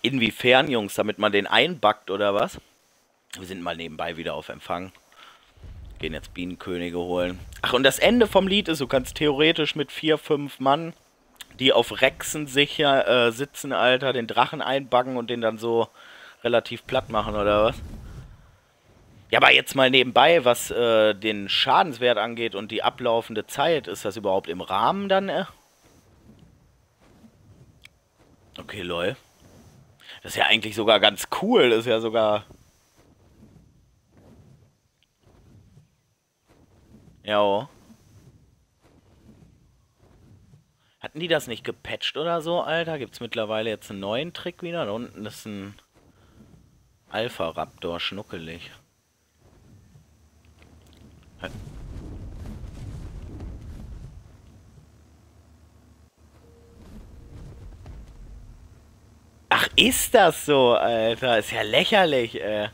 Inwiefern, Jungs, damit man den einbackt oder was? Wir sind mal nebenbei wieder auf Empfang. Gehen jetzt Bienenkönige holen. Ach, und das Ende vom Lied ist, du kannst theoretisch mit 4, 5 Mann, die auf Rechsen sicher sitzen, Alter, den Drachen einbacken und den dann so relativ platt machen, oder was? Ja, aber jetzt mal nebenbei, was den Schadenswert angeht und die ablaufende Zeit, ist das überhaupt im Rahmen dann? Okay, lol. Das ist ja eigentlich sogar ganz cool. Das ist ja sogar. Ja. Hatten die das nicht gepatcht oder so, Alter? Gibt's mittlerweile jetzt einen neuen Trick wieder? Da unten ist ein Alpha-Raptor, schnuckelig. Ach, ist das so, Alter? Ist ja lächerlich, ey.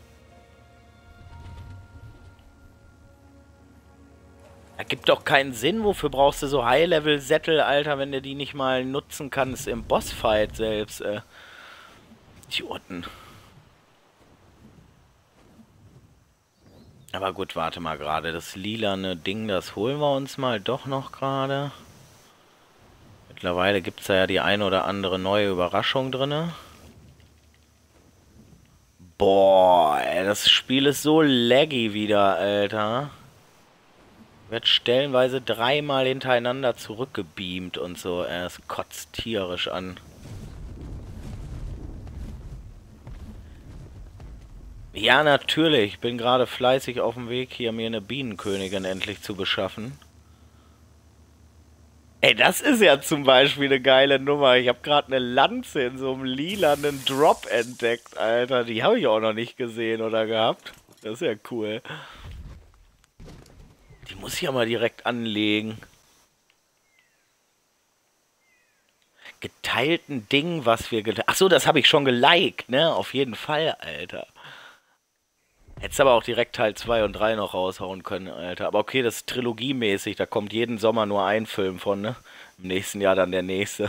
Ergibt doch keinen Sinn. Wofür brauchst du so High-Level-Sättel, Alter, wenn du die nicht mal nutzen kannst im Bossfight selbst, Idioten. Aber gut, warte mal gerade. Das lilane Ding, das holen wir uns mal doch noch gerade. Mittlerweile gibt es da ja die eine oder andere neue Überraschung drinne. Boah, ey, das Spiel ist so laggy wieder, Alter. Wird stellenweise dreimal hintereinander zurückgebeamt und so. Es kotzt tierisch an. Ja, natürlich. Ich bin gerade fleißig auf dem Weg, hier mir eine Bienenkönigin endlich zu beschaffen. Ey, das ist ja zum Beispiel eine geile Nummer. Ich habe gerade eine Lanze in so einem lilanen Drop entdeckt, Alter. Die habe ich auch noch nicht gesehen oder gehabt. Das ist ja cool. Die muss ich ja mal direkt anlegen. Geteilten Ding, was wir geteilt. Ach so, das habe ich schon geliked, ne? Auf jeden Fall, Alter. Hättest aber auch direkt Teil 2 und 3 noch raushauen können, Alter. Aber okay, das ist trilogiemäßig. Da kommt jeden Sommer nur ein Film von, ne? Im nächsten Jahr dann der nächste.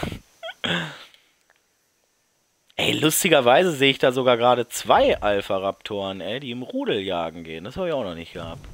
Ey, lustigerweise sehe ich da sogar gerade zwei Alpha-Raptoren, ey, die im Rudel jagen gehen. Das habe ich auch noch nicht gehabt.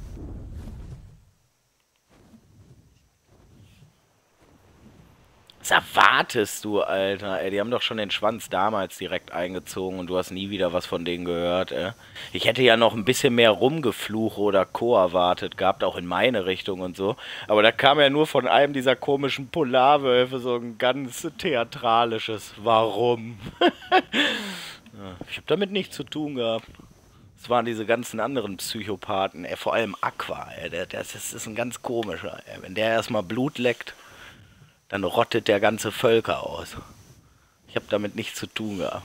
Was erwartest du, Alter? Ey, die haben doch schon den Schwanz damals direkt eingezogen und du hast nie wieder was von denen gehört, ey. Ich hätte ja noch ein bisschen mehr Rumgefluche oder Co. erwartet gehabt, auch in meine Richtung und so. Aber da kam ja nur von einem dieser komischen Polarwölfe so ein ganz theatralisches Warum. Ich habe damit nichts zu tun gehabt. Es waren diese ganzen anderen Psychopathen, ey, vor allem Aqua, ey, das ist ein ganz komischer, ey. Wenn der erstmal Blut leckt, dann rottet der ganze Völker aus. Ich habe damit nichts zu tun gehabt.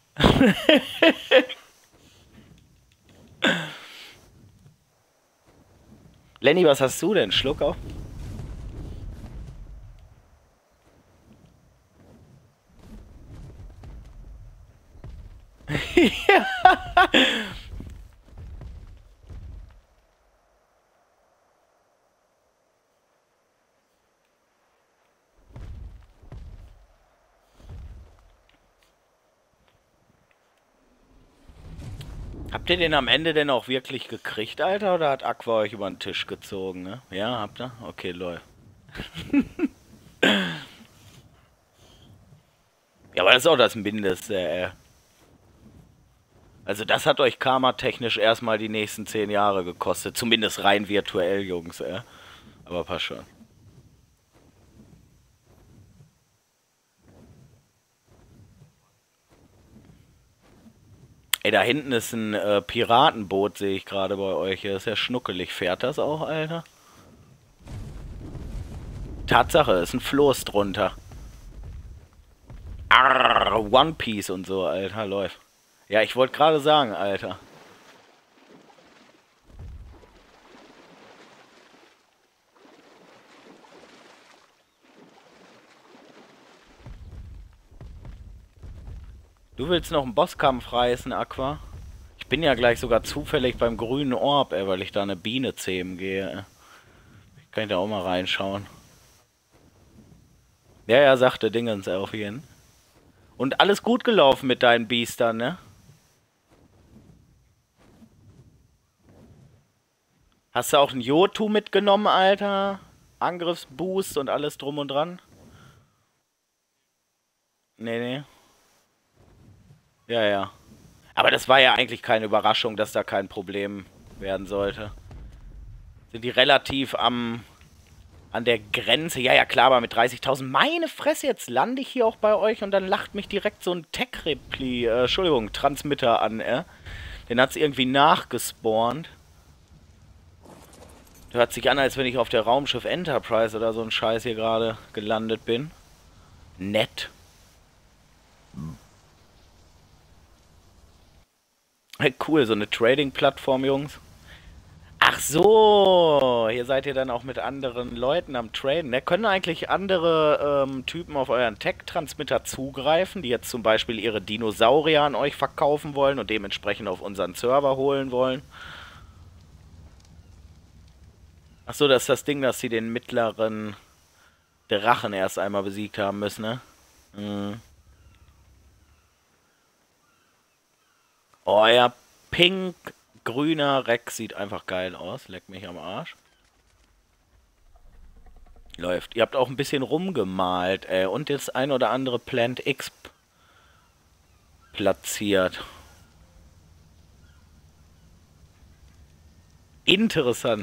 Lenny, was hast du denn? Schluck auf? Habt ihr den am Ende denn auch wirklich gekriegt, Alter? Oder hat Aqua euch über den Tisch gezogen, ne? Ja, habt ihr? Okay, lol. Ja, aber das ist auch das Mindeste, Also das hat euch karmatechnisch erstmal die nächsten 10 Jahre gekostet. Zumindest rein virtuell, Jungs, Aber passt schon. Ey, da hinten ist ein Piratenboot, sehe ich gerade bei euch. Das ist ja schnuckelig. Fährt das auch, Alter? Tatsache, ist ein Floß drunter. Arr, One Piece und so, Alter, läuft. Ja, ich wollte gerade sagen, Alter. Du willst noch einen Bosskampf reißen, Aqua? Ich bin ja gleich sogar zufällig beim grünen Orb, ey, weil ich da eine Biene zähmen gehe. Kann ich da auch mal reinschauen. Ja, ja, sagte Dingens auf jeden. Und alles gut gelaufen mit deinen Biestern, ne? Hast du auch ein Jotu mitgenommen, Alter? Angriffsboost und alles drum und dran? Nee, nee. Ja, ja. Aber das war ja eigentlich keine Überraschung, dass da kein Problem werden sollte. Sind die relativ an der Grenze? Ja, ja, klar, aber mit 30.000. Meine Fresse, jetzt lande ich hier auch bei euch und dann lacht mich direkt so ein Tech-Repli, Entschuldigung, Transmitter an, Den hat's irgendwie nachgespawnt. Hört sich an, als wenn ich auf der Raumschiff Enterprise oder so ein Scheiß hier gerade gelandet bin. Nett. Hey, cool, so eine Trading-Plattform, Jungs. Ach so, hier seid ihr dann auch mit anderen Leuten am Traden. Ne? Können eigentlich andere Typen auf euren Tech-Transmitter zugreifen, die jetzt zum Beispiel ihre Dinosaurier an euch verkaufen wollen und dementsprechend auf unseren Server holen wollen? Ach so, das ist das Ding, dass sie den mittleren Drachen erst einmal besiegt haben müssen, ne? Mhm. Oh ja, pink-grüner Rex sieht einfach geil aus. Leck mich am Arsch. Läuft. Ihr habt auch ein bisschen rumgemalt, ey. Und das ein oder andere Plant X platziert. Interessant.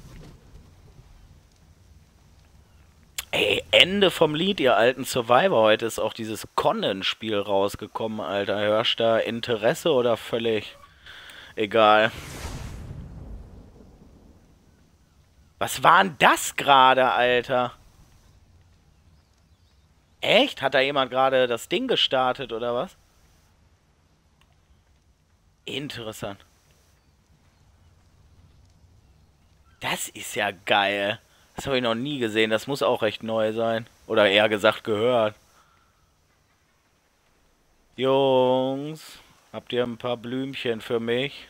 Ey, Ende vom Lied, ihr alten Survivor. Heute ist auch dieses Conan-Spiel rausgekommen, Alter. Hörst du da Interesse oder völlig egal? Was war denn das gerade, Alter? Echt? Hat da jemand gerade das Ding gestartet oder was? Interessant. Das ist ja geil. Das habe ich noch nie gesehen. Das muss auch recht neu sein. Oder eher gesagt gehört. Jungs, habt ihr ein paar Blümchen für mich?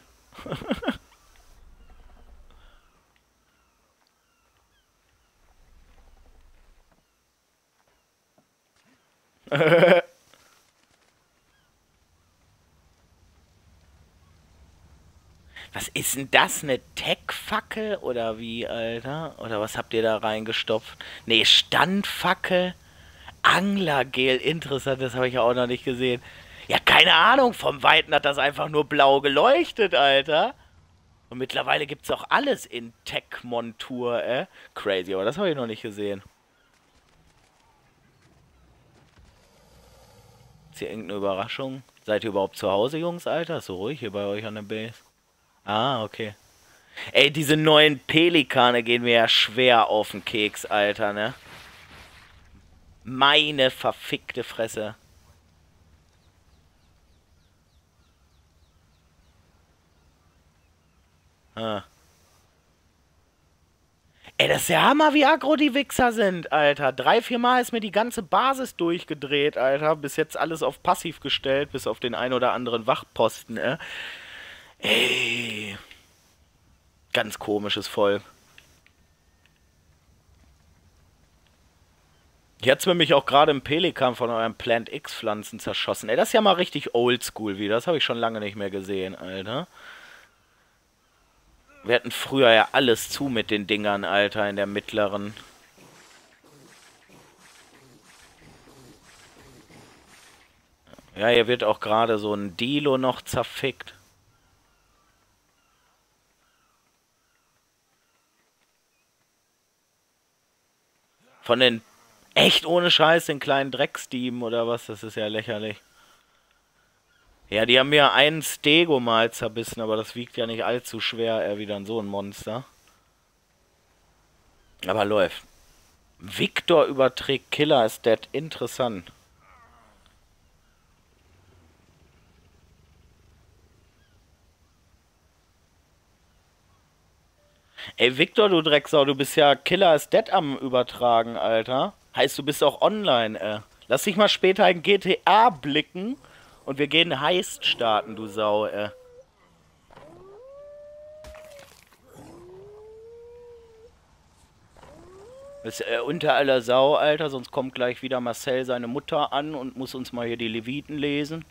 Was ist denn das? Eine Tech-Fackel? Oder wie, Alter? Oder was habt ihr da reingestopft? Nee, Standfackel? Anglergel, interessant, das habe ich ja auch noch nicht gesehen. Ja, keine Ahnung, vom Weiten hat das einfach nur blau geleuchtet, Alter. Und mittlerweile gibt's auch alles in Tech-Montur, Crazy, aber das habe ich noch nicht gesehen. Ist hier irgendeine Überraschung? Seid ihr überhaupt zu Hause, Jungs, Alter? Ist so ruhig hier bei euch an der Base. Ah, okay. Ey, diese neuen Pelikane gehen mir ja schwer auf den Keks, Alter, ne? Meine verfickte Fresse. Ah. Ey, das ist der Hammer, wie aggro die Wichser sind, Alter. 3, 4 Mal ist mir die ganze Basis durchgedreht, Alter. Bis jetzt alles auf passiv gestellt, bis auf den ein oder anderen Wachposten, Ey. Ganz komisches Volk. Jetzt wird mich auch gerade im Pelikan von eurem Plant X Pflanzen zerschossen. Ey, das ist ja mal richtig oldschool wieder. Das habe ich schon lange nicht mehr gesehen, Alter. Wir hatten früher ja alles zu mit den Dingern, Alter, in der mittleren. Ja, hier wird auch gerade so ein Dilo noch zerfickt. Von den echt ohne Scheiß den kleinen Drecksdieben oder was? Das ist ja lächerlich. Ja, die haben mir einen Stego mal zerbissen, aber das wiegt ja nicht allzu schwer, wie dann so ein Monster. Aber läuft. Victor überträgt Killer ist dead. Interessant. Ey, Victor, du Drecksau, du bist ja Killer is Dead am Übertragen, Alter. Heißt, du bist auch online, Lass dich mal später in GTA blicken und wir gehen Heist starten, du Sau, Ist unter aller Sau, Alter, sonst kommt gleich wieder Marcel seine Mutter an und muss uns mal hier die Leviten lesen.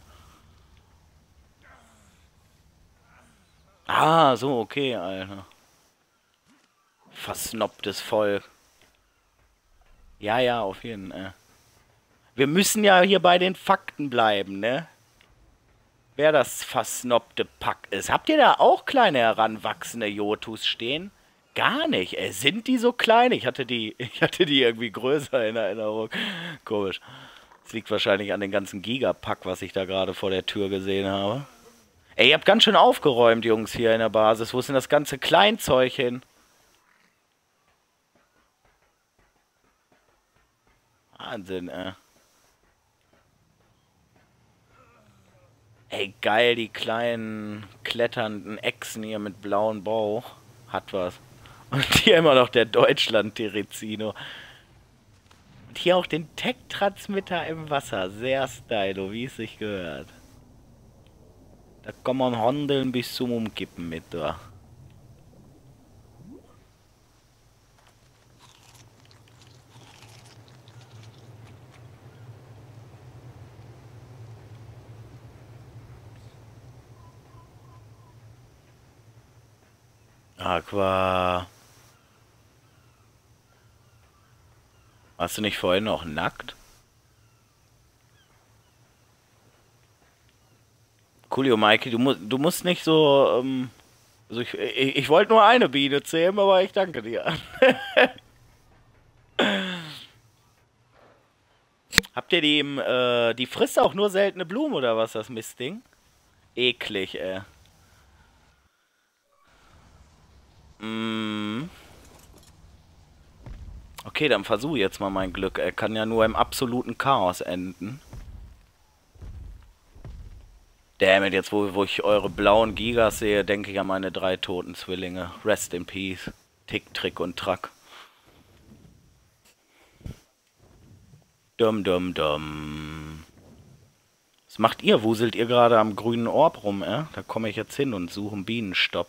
Ah, so, okay, Alter. Versnobtes Volk. Ja, ja, auf jeden Fall. Wir müssen ja hier bei den Fakten bleiben, ne? Wer das versnobte Pack ist. Habt ihr da auch kleine heranwachsende Jotus stehen? Gar nicht. Sind die so klein? Ich hatte die irgendwie größer in Erinnerung. Komisch. Das liegt wahrscheinlich an den ganzen Gigapack, was ich da gerade vor der Tür gesehen habe. Ey, ihr habt ganz schön aufgeräumt, Jungs, hier in der Basis. Wo ist denn das ganze Kleinzeug hin? Wahnsinn, ey. Ey, geil, die kleinen kletternden Echsen hier mit blauem Bauch. Hat was. Und hier immer noch der Deutschland-Terezino. Und hier auch den Tech-Transmitter im Wasser. Sehr stylo, wie es sich gehört. Da kann man handeln bis zum Umkippen mit, da. Aqua. Warst du nicht vorhin noch nackt? Coolio, Mikey, du musst nicht so, also ich wollte nur eine Biene zähmen, aber ich danke dir. Habt ihr die frisst auch nur seltene Blumen oder was, das Mistding? Eklig, ey. Mm. Okay, dann versuche jetzt mal mein Glück. Er kann ja nur im absoluten Chaos enden. Dammit, jetzt wo ich eure blauen Gigas sehe, denke ich an meine 3 toten Zwillinge. Rest in Peace. Tick, Trick und Track. Dum, dum, dum. Was macht ihr? Wuselt ihr gerade am grünen Orb rum, Da komme ich jetzt hin und suche einen Bienenstopp.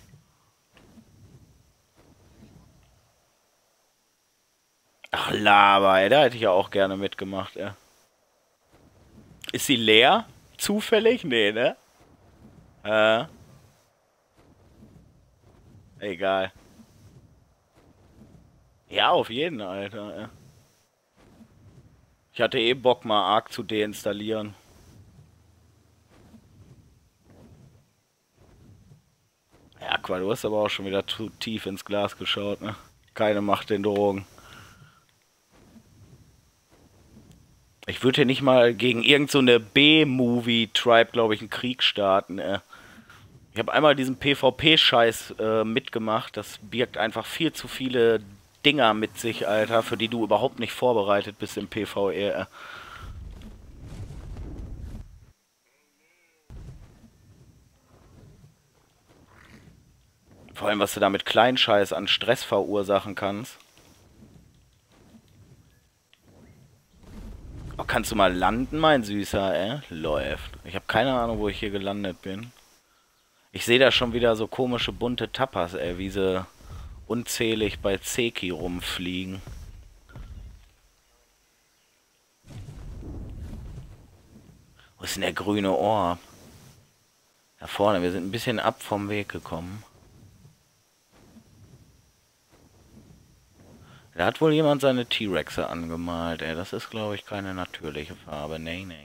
Ach, Lava, ey, da hätte ich ja auch gerne mitgemacht, Ist sie leer? Zufällig? Nee, ne? Äh, egal. Ja, auf jeden, Alter, Ich hatte eh Bock, mal Ark zu deinstallieren. Ja, Aqua, du hast aber auch schon wieder zu tief ins Glas geschaut, ne? Keine Macht den Drogen. Ich würde hier nicht mal gegen irgend so eine B-Movie-Tribe, glaube ich, einen Krieg starten, Ich habe einmal diesen PvP-Scheiß mitgemacht. Das birgt einfach viel zu viele Dinger mit sich, Alter, für die du überhaupt nicht vorbereitet bist im PvE. Vor allem, was du da mit Kleinscheiß an Stress verursachen kannst. Oh, kannst du mal landen, mein Süßer, Läuft. Ich habe keine Ahnung, wo ich hier gelandet bin. Ich sehe da schon wieder so komische bunte Tapas, wie sie unzählig bei Zeki rumfliegen. Wo ist denn der grüne Orb? Da vorne, wir sind ein bisschen ab vom Weg gekommen. Da hat wohl jemand seine T-Rexe angemalt, Das ist, glaube ich, keine natürliche Farbe. Nee, nee.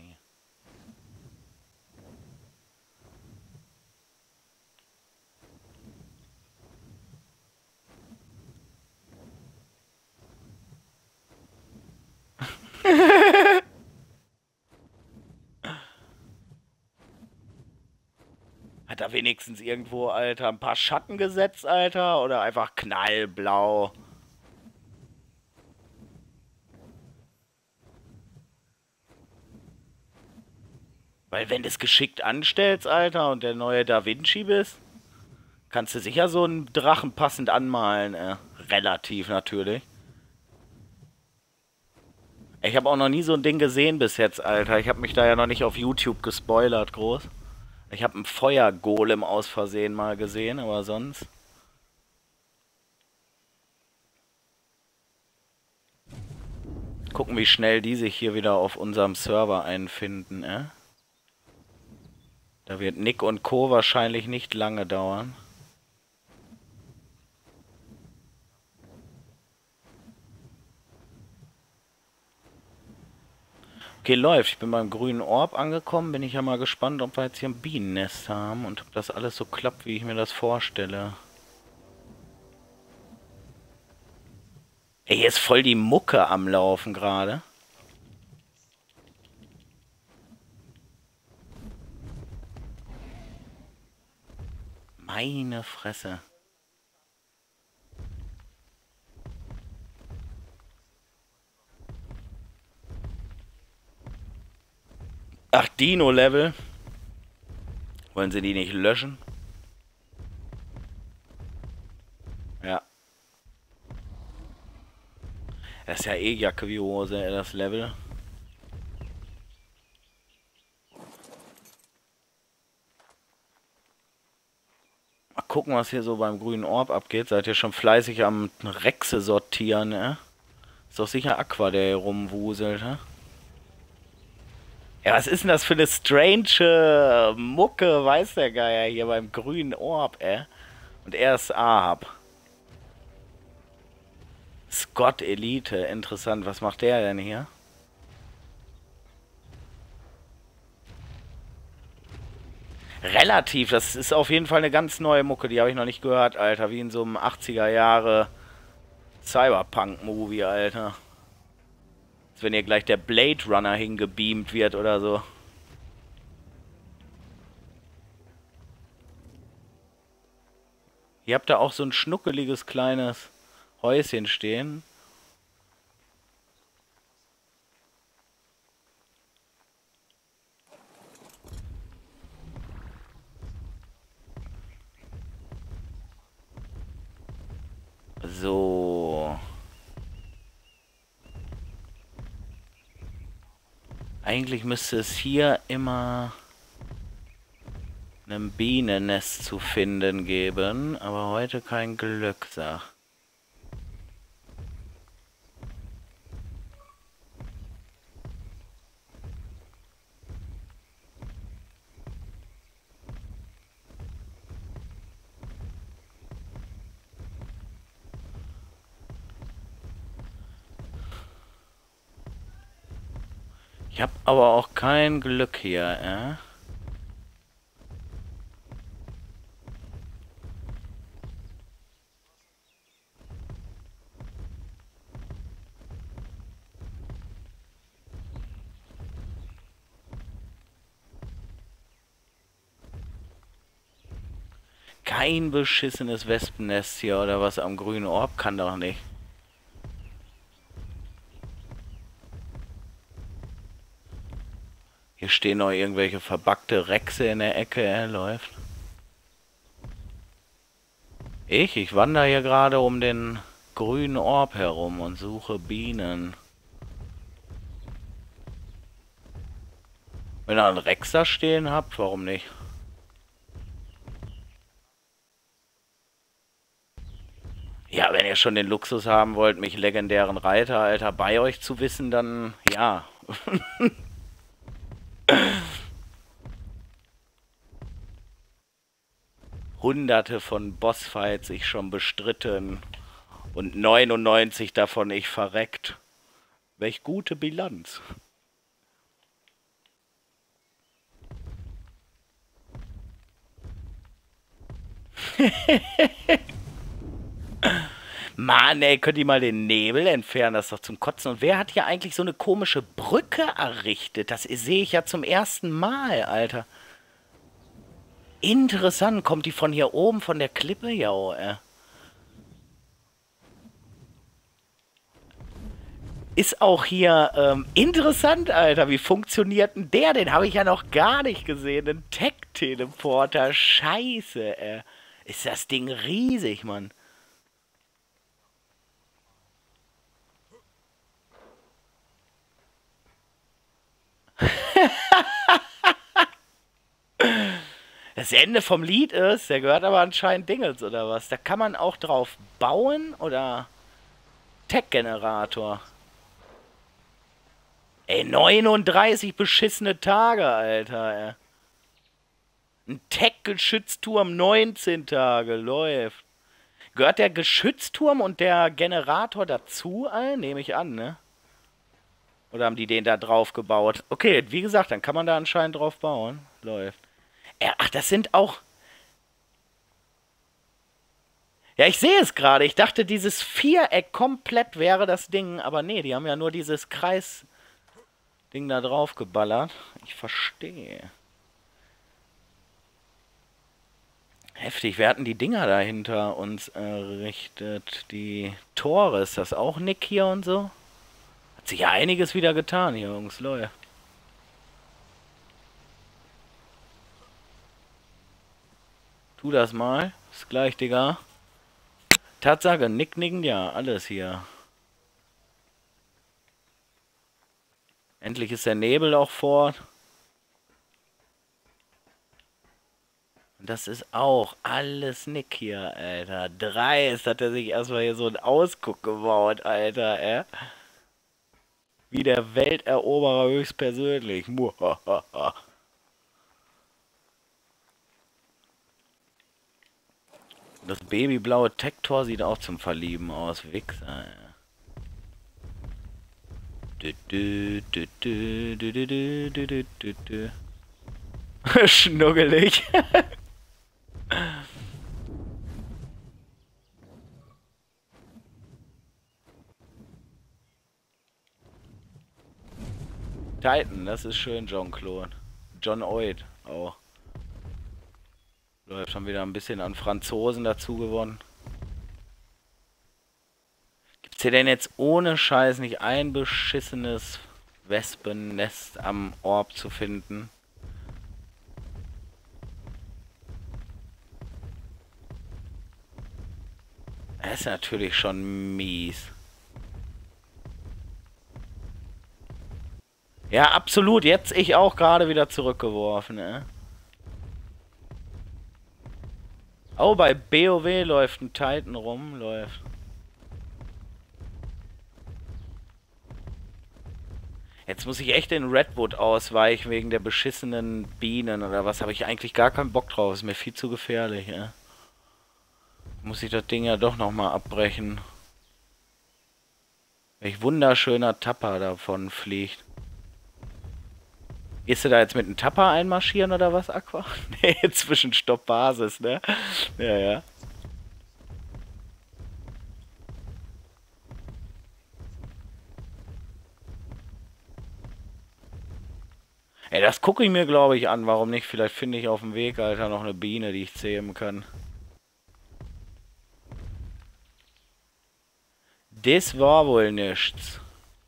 Hat er wenigstens irgendwo, Alter, ein paar Schatten gesetzt, Alter? Oder einfach knallblau? Weil wenn du es geschickt anstellst, Alter, und der neue Da Vinci bist, kannst du sicher so einen Drachen passend anmalen, Relativ natürlich. Ich habe auch noch nie so ein Ding gesehen bis jetzt, Alter. Ich habe mich da ja noch nicht auf YouTube gespoilert, groß. Ich habe einen Feuergolem aus Versehen mal gesehen, aber sonst... Gucken, wie schnell die sich hier wieder auf unserem Server einfinden, Da wird Nick und Co. wahrscheinlich nicht lange dauern. Okay, läuft. Ich bin beim grünen Orb angekommen. Bin ich ja mal gespannt, ob wir jetzt hier ein Bienennest haben und ob das alles so klappt, wie ich mir das vorstelle. Ey, hier ist voll die Mucke am Laufen gerade. Meine Fresse. Ach, Dino-Level. Wollen sie die nicht löschen? Ja. Das ist ja eh Jacke wie Hose, das Level. Mal gucken, was hier so beim grünen Orb abgeht. Seid ihr schon fleißig am Rexe sortieren, Ist doch sicher Aqua, der hier rumwuselt, Ja, was ist denn das für eine strange Mucke, weiß der Geier, hier beim grünen Orb, Und er ist Ahab. Scott Elite, interessant. Was macht der denn hier? Relativ, das ist auf jeden Fall eine ganz neue Mucke, die habe ich noch nicht gehört, Alter. Wie in so einem 80er Jahre Cyberpunk-Movie, Alter. Als wenn hier gleich der Blade Runner hingebeamt wird oder so. Ihr habt da auch so ein schnuckeliges kleines Häuschen stehen. So. Eigentlich müsste es hier immer ein Bienennest zu finden geben, aber heute kein Glück, sag. Ich hab aber auch kein Glück hier, Kein beschissenes Wespennest hier oder was am grünen Orb kann doch nicht. Hier stehen noch irgendwelche verbackte Rechse in der Ecke, läuft. Ich wandere hier gerade um den grünen Orb herum und suche Bienen. Wenn ihr einen Rex da stehen habt, warum nicht? Ja, wenn ihr schon den Luxus haben wollt, mich legendären Reiter, Alter, bei euch zu wissen, dann ja. Hunderte von Bossfights ich schon bestritten und 99 davon ich verreckt. Welch gute Bilanz. Mann, ey, könnt ihr mal den Nebel entfernen? Das ist doch zum Kotzen. Und wer hat hier eigentlich so eine komische Brücke errichtet? Das sehe ich ja zum ersten Mal, Alter. Interessant. Kommt die von hier oben, von der Klippe? Ja, Ist auch hier interessant, Alter. Wie funktioniert denn der? Den habe ich ja noch gar nicht gesehen. Ein Tech-Teleporter. Scheiße, Ist das Ding riesig, Mann. Das Ende vom Lied ist, der gehört aber anscheinend Dingels oder was. Da kann man auch drauf bauen oder Tech-Generator. Ey, 39 beschissene Tage, Alter, ey. Ein Tech-Geschützturm 19 Tage, läuft. Gehört der Geschützturm und der Generator dazu, nehme ich an, ne? Oder haben die den da drauf gebaut? Okay, wie gesagt, dann kann man da anscheinend drauf bauen. Läuft. Ach, das sind auch... Ja, ich sehe es gerade. Ich dachte, dieses Viereck komplett wäre das Ding. Aber nee, die haben ja nur dieses Kreis-Ding da drauf geballert. Ich verstehe. Heftig, wir hatten die Dinger da hinter uns errichtet. Die Tore, ist das auch Nick hier und so? Hat sich ja einiges wieder getan hier, Jungs, Leute. Tu das mal. Ist gleich, Digga. Tatsache, Nick, ja, alles hier. Endlich ist der Nebel auch fort. Und das ist auch alles Nick hier, Alter. Dreist hat er sich erstmal hier so einen Ausguck gebaut, Alter, Wie der Welteroberer höchstpersönlich. Muhahaha. Das babyblaue Tech-Tor sieht auch zum Verlieben aus. Wichser, Schnuggelig. Titan, das ist schön, Jean-Claude. John Oid auch. Läuft schon wieder ein bisschen an Franzosen dazu gewonnen. Gibt's hier denn jetzt ohne Scheiß nicht ein beschissenes Wespennest am Orb zu finden? Das ist natürlich schon mies. Ja, absolut. Jetzt ich auch gerade wieder zurückgeworfen, Oh, bei BOW läuft ein Titan rum, läuft. Jetzt muss ich echt in Redwood ausweichen wegen der beschissenen Bienen oder was. Habe ich eigentlich gar keinen Bock drauf. Ist mir viel zu gefährlich, Muss ich das Ding ja doch nochmal abbrechen. Welch wunderschöner Tapper davon fliegt. Gehst du da jetzt mit einem Tapper einmarschieren oder was, Aqua? Nee, Zwischenstopp Basis, ne? Ja, ja. Ey, das gucke ich mir, glaube ich, an. Warum nicht? Vielleicht finde ich auf dem Weg, Alter, noch eine Biene, die ich zähmen kann. Das war wohl nichts.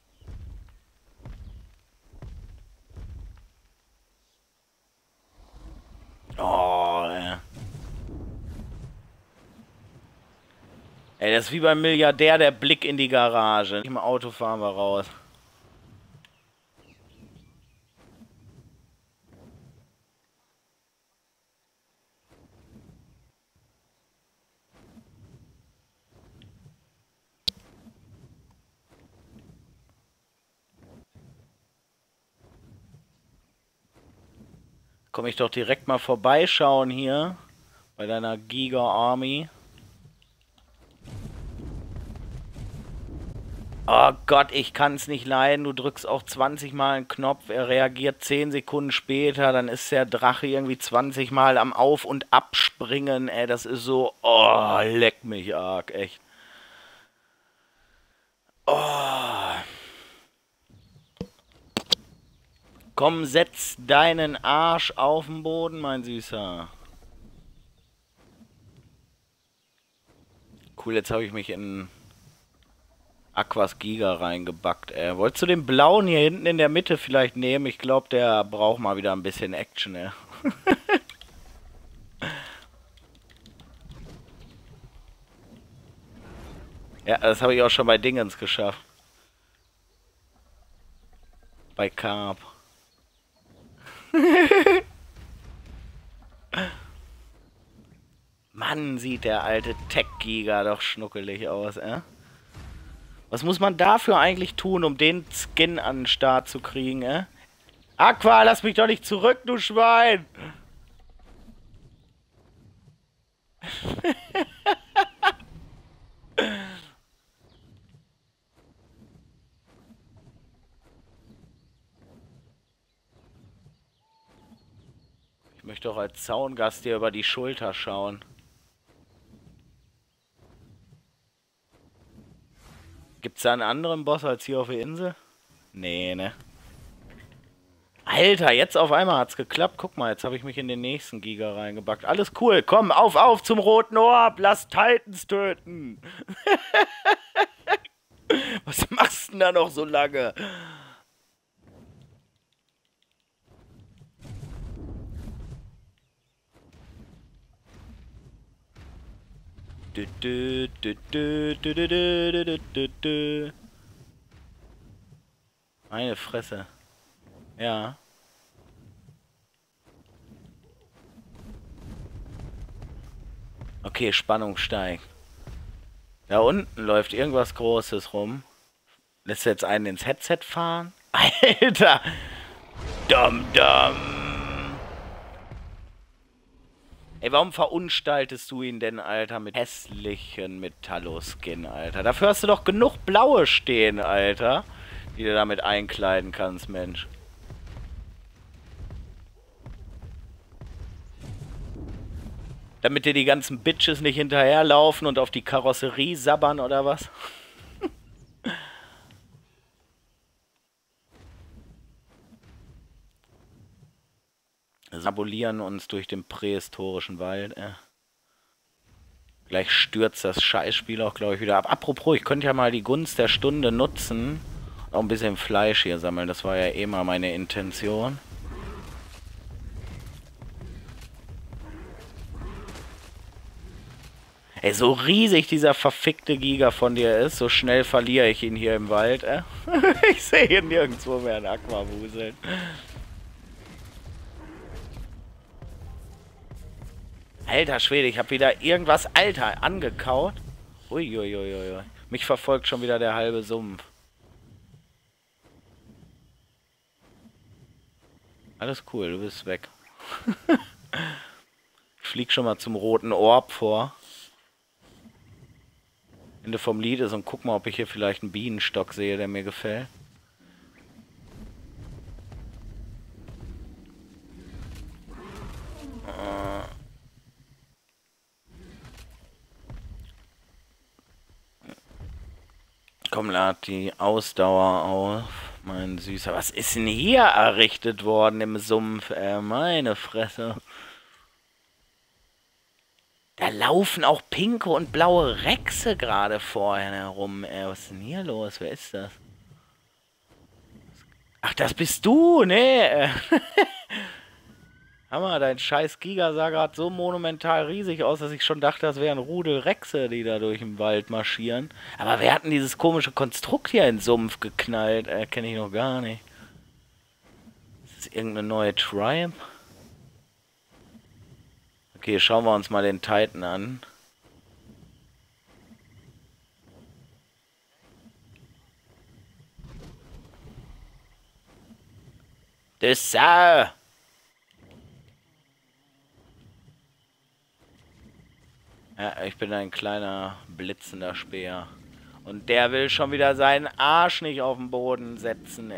Oh, Ey, das ist wie beim Milliardär, der Blick in die Garage. Im Auto fahren wir raus. Komme ich doch direkt mal vorbeischauen hier. Bei deiner Giga Army. Oh Gott, ich kann es nicht leiden. Du drückst auch 20 Mal einen Knopf, er reagiert 10 Sekunden später, dann ist der Drache irgendwie 20 Mal am Auf- und Abspringen. Ey, das ist so... Oh, leck mich arg, echt. Oh. Komm, setz deinen Arsch auf den Boden, mein Süßer. Cool, jetzt habe ich mich in... Aquas Giga reingebackt, Wolltest du den blauen hier hinten in der Mitte vielleicht nehmen? Ich glaube, der braucht mal wieder ein bisschen Action, Ja, das habe ich auch schon bei Dingens geschafft. Bei Carp. Mann, sieht der alte Tech-Giga doch schnuckelig aus, Was muss man dafür eigentlich tun, um den Skin an den Start zu kriegen, Aqua, lass mich doch nicht zurück, du Schwein! Ich möchte doch als Zaungast dir über die Schulter schauen. Gibt's da einen anderen Boss als hier auf der Insel? Nee, ne? Alter, jetzt auf einmal hat's geklappt. Guck mal, jetzt habe ich mich in den nächsten Giga reingebackt. Alles cool. Komm, auf zum roten Orb. Lass Titans töten. Was machst du denn da noch so lange? Meine Fresse. Ja. Okay, Spannung steigt. Da unten läuft irgendwas Großes rum. Lässt jetzt einen ins Headset fahren? Alter! Dum dum! Ey, warum verunstaltest du ihn denn, Alter, mit hässlichen Metalloskin, Alter? Dafür hast du doch genug blaue stehen, Alter, die du damit einkleiden kannst, Mensch. Damit dir die ganzen Bitches nicht hinterherlaufen und auf die Karosserie sabbern oder was? Sabulieren uns durch den prähistorischen Wald. Gleich stürzt das Scheißspiel auch, glaube ich, wieder ab. Apropos, ich könnte ja mal die Gunst der Stunde nutzen. Auch ein bisschen Fleisch hier sammeln. Das war ja eh mal meine Intention. Ey, so riesig dieser verfickte Giga von dir ist, so schnell verliere ich ihn hier im Wald. Ich sehe hier nirgendwo mehr einen Aquamuseln. Alter Schwede, ich habe wieder irgendwas, Alter, angekaut. Uiuiuiui. Mich verfolgt schon wieder der halbe Sumpf. Alles cool, du bist weg. Ich flieg schon mal zum roten Orb vor. Ende vom Lied ist und guck mal, ob ich hier vielleicht einen Bienenstock sehe, der mir gefällt. Komm, lad die Ausdauer auf. Mein Süßer. Was ist denn hier errichtet worden im Sumpf? Meine Fresse. Da laufen auch pinke und blaue Rechse gerade vorher herum. Was ist denn hier los? Wer ist das? Ach, das bist du, ne? Hammer, dein scheiß Giga sah gerade so monumental riesig aus, dass ich schon dachte, das wären Rudel Rechse, die da durch den Wald marschieren. Aber wer hat denn dieses komische Konstrukt hier in den Sumpf geknallt? Kenne ich noch gar nicht. Ist das irgendeine neue Tribe? Okay, schauen wir uns mal den Titan an. Das Sau! Ja, ich bin ein kleiner blitzender Speer. Und der will schon wieder seinen Arsch nicht auf den Boden setzen,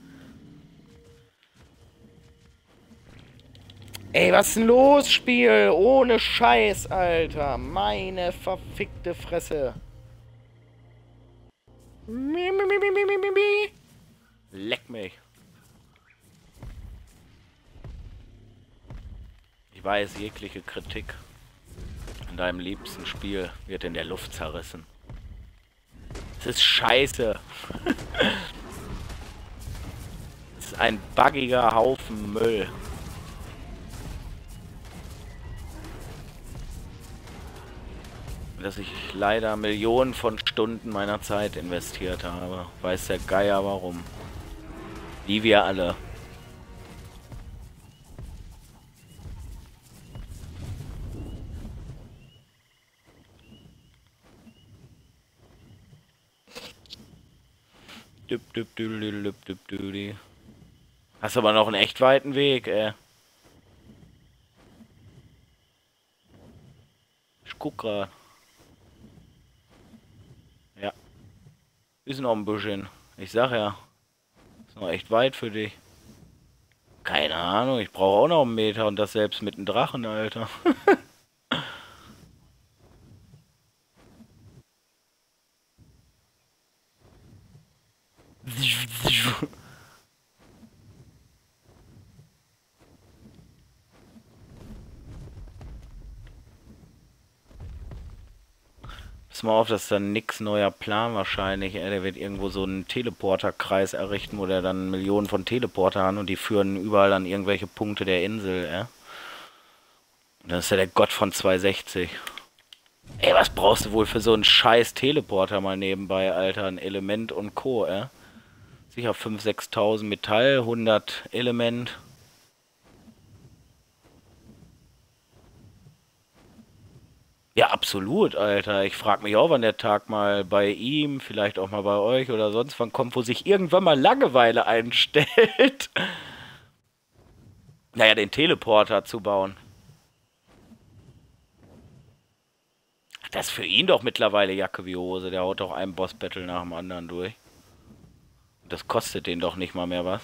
Ey, was ist denn los, Spiel? Ohne Scheiß, Alter. Meine verfickte Fresse. Leck mich. Ich weiß, jegliche Kritik an deinem liebsten Spiel wird in der Luft zerrissen. Es ist scheiße. Es ist ein buggiger Haufen Müll. Dass ich leider Millionen von Stunden meiner Zeit investiert habe. Weiß der Geier warum. Wie wir alle. Düpp, düpp, düdel, düpp, düpp, düdi. Hast aber noch einen echt weiten Weg, ey. Ich guck grad. Ja, ist noch ein bisschen. Ich sag ja, ist noch echt weit für dich. Keine Ahnung, ich brauche auch noch einen Meter und das selbst mit einem Drachen, Alter. Pass mal auf, das ist dann nix neuer Plan wahrscheinlich. Der wird irgendwo so einen Teleporterkreis errichten, wo der dann Millionen von Teleporter hat und die führen überall an irgendwelche Punkte der Insel, Und dann ist er der Gott von 260. Ey, was brauchst du wohl für so einen scheiß Teleporter mal nebenbei, Alter? Ein Element und Co., Sicher 5.000, 6.000 Metall, 100 Element. Ja, absolut, Alter. Ich frag mich auch, wann der Tag mal bei ihm, vielleicht auch mal bei euch oder sonst wann kommt, wo sich irgendwann mal Langeweile einstellt. Naja, den Teleporter zu bauen. Das ist für ihn doch mittlerweile Jacke wie Hose. Der haut doch einen Boss-Battle nach dem anderen durch. Das kostet den doch nicht mal mehr was.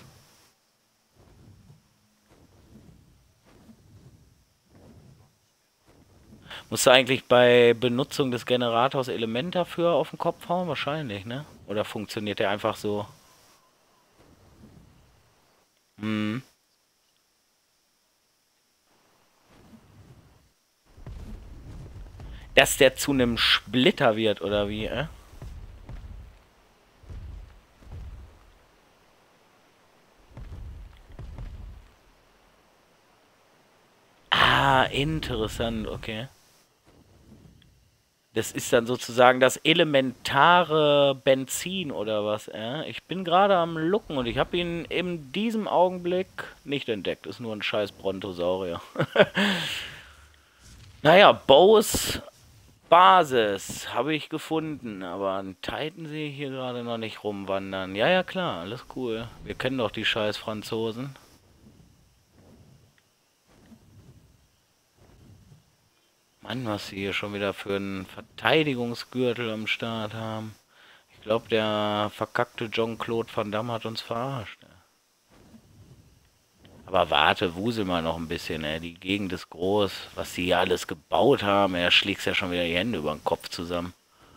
Musst du eigentlich bei Benutzung des Generators Element dafür auf den Kopf hauen? Wahrscheinlich, ne? Oder funktioniert der einfach so? Hm. Dass der zu einem Splitter wird, oder wie, Ah, interessant, okay. Das ist dann sozusagen das elementare Benzin oder was, Ich bin gerade am Lucken und ich habe ihn in diesem Augenblick nicht entdeckt. Ist nur ein scheiß Brontosaurier. Naja, Bows Basis habe ich gefunden, aber einen Titan sehe ich hier gerade noch nicht rumwandern. Ja, ja, klar, alles cool. Wir kennen doch die scheiß Franzosen. Mann, was sie hier schon wieder für einen Verteidigungsgürtel am Start haben. Ich glaube, der verkackte Jean-Claude Van Damme hat uns verarscht. Aber warte, wusel mal noch ein bisschen, Die Gegend ist groß. Was sie hier alles gebaut haben, schlägst ja schon wieder die Hände über den Kopf zusammen.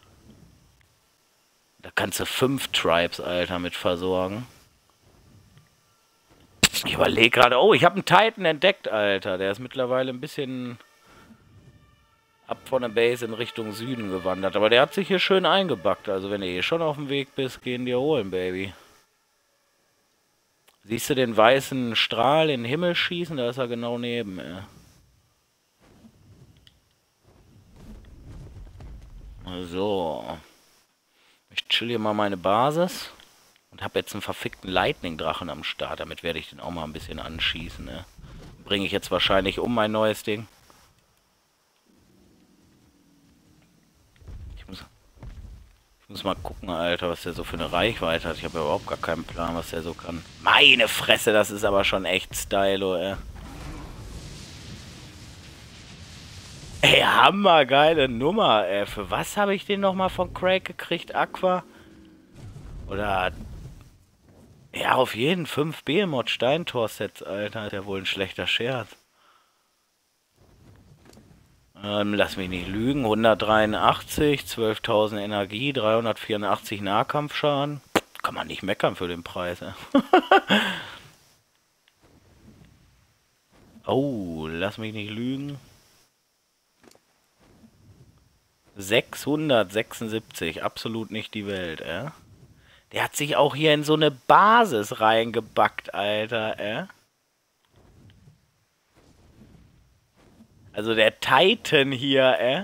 Da kannst du 5 Tribes, Alter, mit versorgen. Ich überlege gerade, oh, ich habe einen Titan entdeckt, Alter. Der ist mittlerweile ein bisschen ab von der Base in Richtung Süden gewandert. Aber der hat sich hier schön eingebackt. Also wenn du hier schon auf dem Weg bist, gehen dir holen, Baby. Siehst du den weißen Strahl in den Himmel schießen? Da ist er genau neben, So. Ich chill hier mal meine Basis. Und habe jetzt einen verfickten Lightning-Drachen am Start. Damit werde ich den auch mal ein bisschen anschießen, Bringe ich jetzt wahrscheinlich um mein neues Ding. Ich muss mal gucken, Alter, was der so für eine Reichweite hat. Ich habe ja überhaupt gar keinen Plan, was der so kann. Meine Fresse, das ist aber schon echt Stylo, Ey, hammergeile Nummer, Für was habe ich den nochmal von Craig gekriegt? Aqua? Oder... Ja, auf jeden 5 Behemoth Steintor-Sets, Alter. Ist ja wohl ein schlechter Scherz. Lass mich nicht lügen. 183, 12.000 Energie, 384 Nahkampfschaden. Kann man nicht meckern für den Preis, Oh, lass mich nicht lügen. 676, absolut nicht die Welt, Der hat sich auch hier in so eine Basis reingebackt, Alter, Also der Titan hier,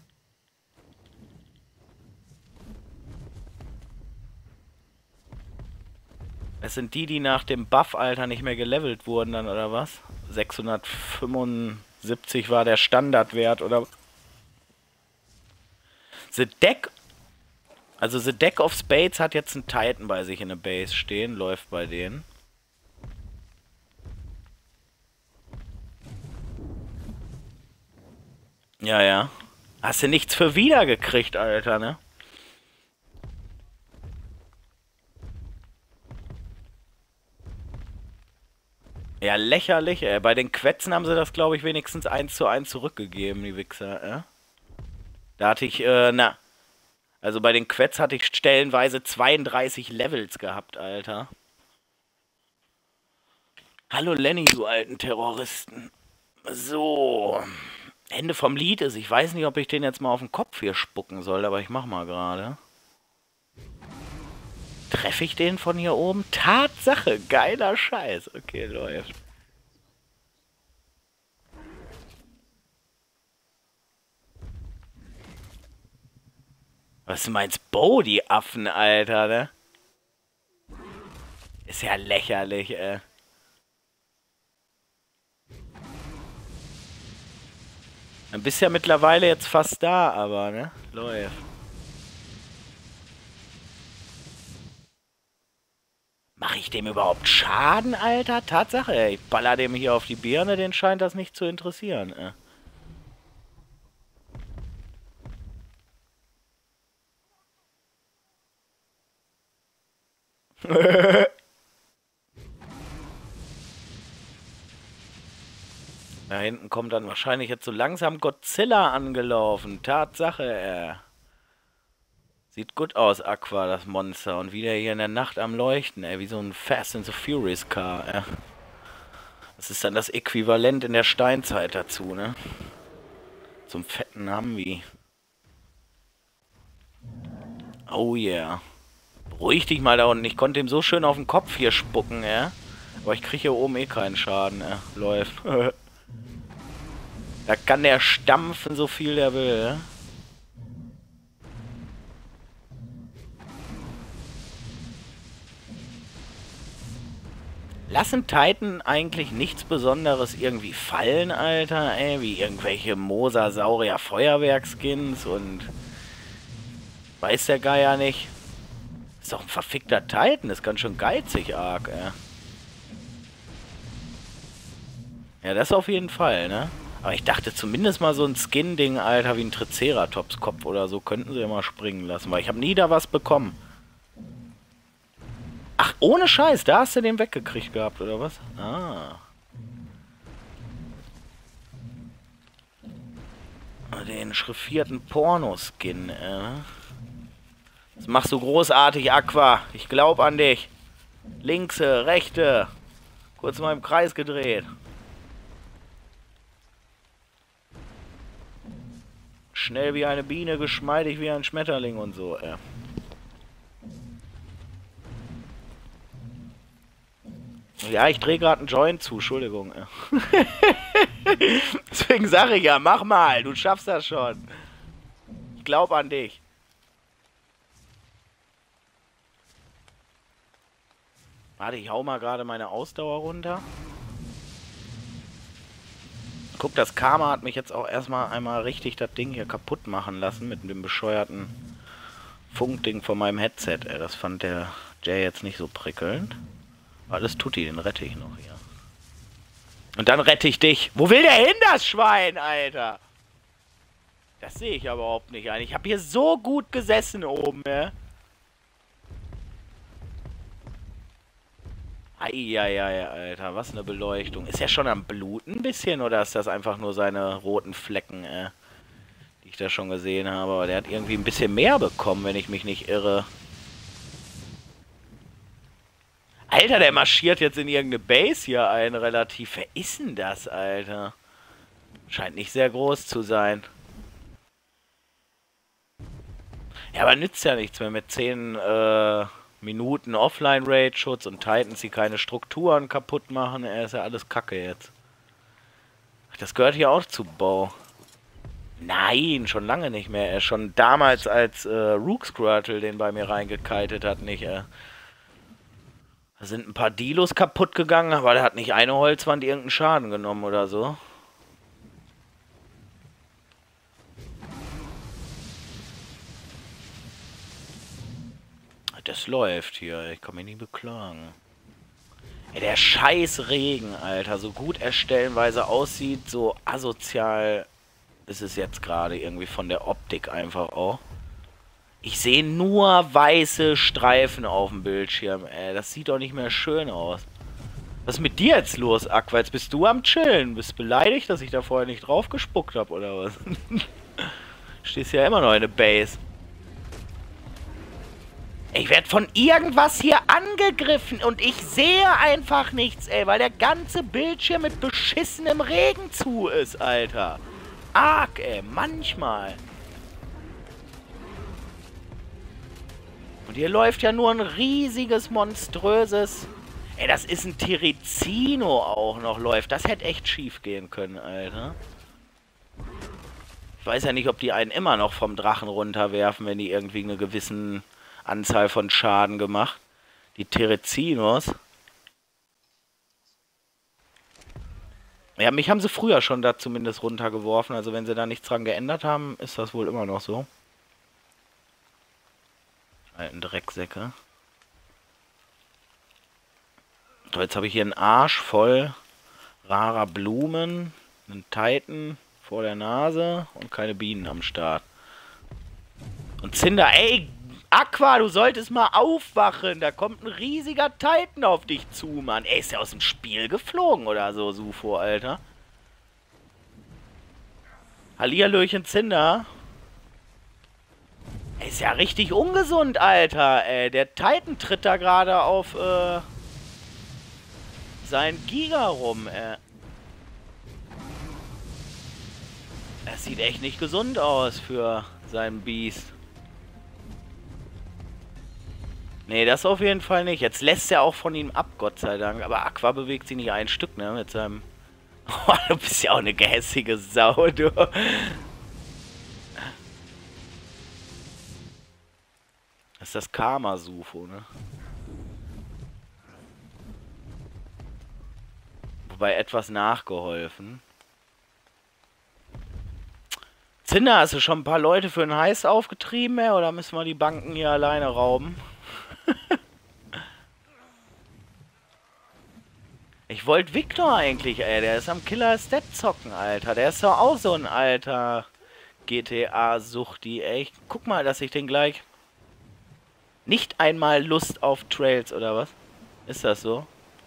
Es sind die, die nach dem Buff, Alter, nicht mehr gelevelt wurden dann, oder was? 675 war der Standardwert, oder? The Deck Also The Deck of Spades hat jetzt einen Titan bei sich in der Base stehen, läuft bei denen. Ja, ja. Hast du nichts für wiedergekriegt, Alter, ne? Ja, lächerlich, ey. Bei den Quetzen haben sie das, glaube ich, wenigstens 1:1 zurückgegeben, die Wichser, ja? Da hatte ich, also bei den Quets hatte ich stellenweise 32 Levels gehabt, Alter. Hallo Lenny, du alten Terroristen. So. Ende vom Lied ist, ich weiß nicht, ob ich den jetzt mal auf den Kopf hier spucken soll, aber ich mach mal gerade. Treffe ich den von hier oben? Tatsache, geiler Scheiß. Okay, läuft. Was meinst Bo, die Affen, Alter, ne? Ist ja lächerlich, ey. Dann bist ja mittlerweile jetzt fast da, aber, ne? Läuft. Mache ich dem überhaupt Schaden, Alter? Tatsache, ey. Ich baller dem hier auf die Birne, den scheint das nicht zu interessieren, ey. Da hinten kommt dann wahrscheinlich jetzt so langsam Godzilla angelaufen. Tatsache, ey. Sieht gut aus, Aqua, das Monster. Und wieder hier in der Nacht am Leuchten, ey. Wie so ein Fast and the Furious Car, ey. Das ist dann das Äquivalent in der Steinzeit dazu, ne? Zum fetten Humvee. Oh yeah. Beruhig dich mal da unten. Ich konnte ihm so schön auf den Kopf hier spucken, ey. Aber ich kriege hier oben eh keinen Schaden, ey. Läuft. Da kann der stampfen, so viel der will, ey. Lassen Titan eigentlich nichts Besonderes irgendwie fallen, Alter, ey? Wie irgendwelche Mosasaurier Feuerwerkskins und weiß der Geier nicht. Ist doch ein verfickter Titan, ist ganz schön geizig arg, ey. Ja, das auf jeden Fall, ne? Aber ich dachte zumindest mal so ein Skin-Ding, Alter, wie ein Triceratops-Kopf oder so, könnten sie ja mal springen lassen, weil ich habe nie da was bekommen. Ach, ohne Scheiß, da hast du den weggekriegt gehabt, oder was? Ah. Den schriftierten Pornoskin, Das machst du großartig, Aqua. Ich glaub an dich. Linkse, rechte. Kurz mal im Kreis gedreht. Schnell wie eine Biene, geschmeidig wie ein Schmetterling und so, Ja, ich drehe gerade einen Joint zu, Entschuldigung. Deswegen sage ich ja, mach mal, du schaffst das schon. Ich glaub an dich. Warte, ich hau mal gerade meine Ausdauer runter. Guck, das Karma hat mich jetzt auch erstmal einmal richtig das Ding hier kaputt machen lassen mit dem bescheuerten Funkding von meinem Headset. Das fand der Jay jetzt nicht so prickelnd. Alles Tutti, den rette ich noch hier. Und dann rette ich dich. Wo will der hin, das Schwein, Alter? Das sehe ich aber überhaupt nicht ein. Ich habe hier so gut gesessen oben, ja. Eieiei, Alter, was eine Beleuchtung. Ist er schon am Bluten ein bisschen oder ist das einfach nur seine roten Flecken, die ich da schon gesehen habe? Aber der hat irgendwie ein bisschen mehr bekommen, wenn ich mich nicht irre. Alter, der marschiert jetzt in irgendeine Base hier ein, relativ. Wer ist denn das, Alter? Scheint nicht sehr groß zu sein. Ja, aber nützt ja nichts mehr mit 10 Minuten Offline-Raid-Schutz und Titans, die keine Strukturen kaputt machen. Ist ja alles Kacke jetzt. Ach, das gehört hier auch zu Bo. Nein, schon lange nicht mehr. Er schon damals, als Rook Squirtle den bei mir reingekitet hat, nicht, Da sind ein paar Dilos kaputt gegangen, aber der hat nicht eine Holzwand irgendeinen Schaden genommen oder so. Das läuft hier. Ich kann mich nicht beklagen. Ey, der scheiß Regen, Alter. So gut er stellenweise aussieht, so asozial ist es jetzt gerade irgendwie von der Optik einfach auch. Ich sehe nur weiße Streifen auf dem Bildschirm, ey. Das sieht doch nicht mehr schön aus. Was ist mit dir jetzt los, Aqua? Jetzt bist du am Chillen. Bist beleidigt, dass ich da vorher nicht drauf gespuckt habe, oder was? Stehst ja immer noch in der Base. Ich werde von irgendwas hier angegriffen und ich sehe einfach nichts, ey, weil der ganze Bildschirm mit beschissenem Regen zu ist, Alter. Arg, ey, manchmal. Und hier läuft ja nur ein riesiges, monströses... Ey, das ist ein Tirizino auch noch läuft. Das hätte echt schief gehen können, Alter. Ich weiß ja nicht, ob die einen immer noch vom Drachen runterwerfen, wenn die irgendwie eine gewissen Anzahl von Schaden gemacht. Die Tirizinos. Ja, mich haben sie früher schon da zumindest runtergeworfen. Also wenn sie da nichts dran geändert haben, ist das wohl immer noch so. Alten Drecksäcke. So, jetzt habe ich hier einen Arsch voll rarer Blumen, einen Titan vor der Nase und keine Bienen am Start. Und Cinder, ey, Aqua, du solltest mal aufwachen. Da kommt ein riesiger Titan auf dich zu, Mann. Ey, ist der aus dem Spiel geflogen oder so, Sufo, Alter? Hallihallöchen, Cinder. Ey, ist ja richtig ungesund, Alter, ey. Der Titan tritt da gerade auf, sein Giga rum, ey. Das sieht echt nicht gesund aus für sein Biest. Nee, das auf jeden Fall nicht. Jetzt lässt er auch von ihm ab, Gott sei Dank. Aber Aqua bewegt sich nicht ein Stück, ne? Mit seinem... Oh, du bist ja auch eine gehässige Sau, du. Das ist das Karma-Sufo, ne? Wobei etwas nachgeholfen. Cinder, hast du schon ein paar Leute für einen Heist aufgetrieben, ey? Oder müssen wir die Banken hier alleine rauben? Ich wollte Victor eigentlich, ey. Der ist am Killer Stat zocken, Alter. Der ist doch auch so ein alter GTA-Suchti, ey. Guck mal, dass ich den gleich... Nicht einmal Lust auf Trails, oder was? Ist das so?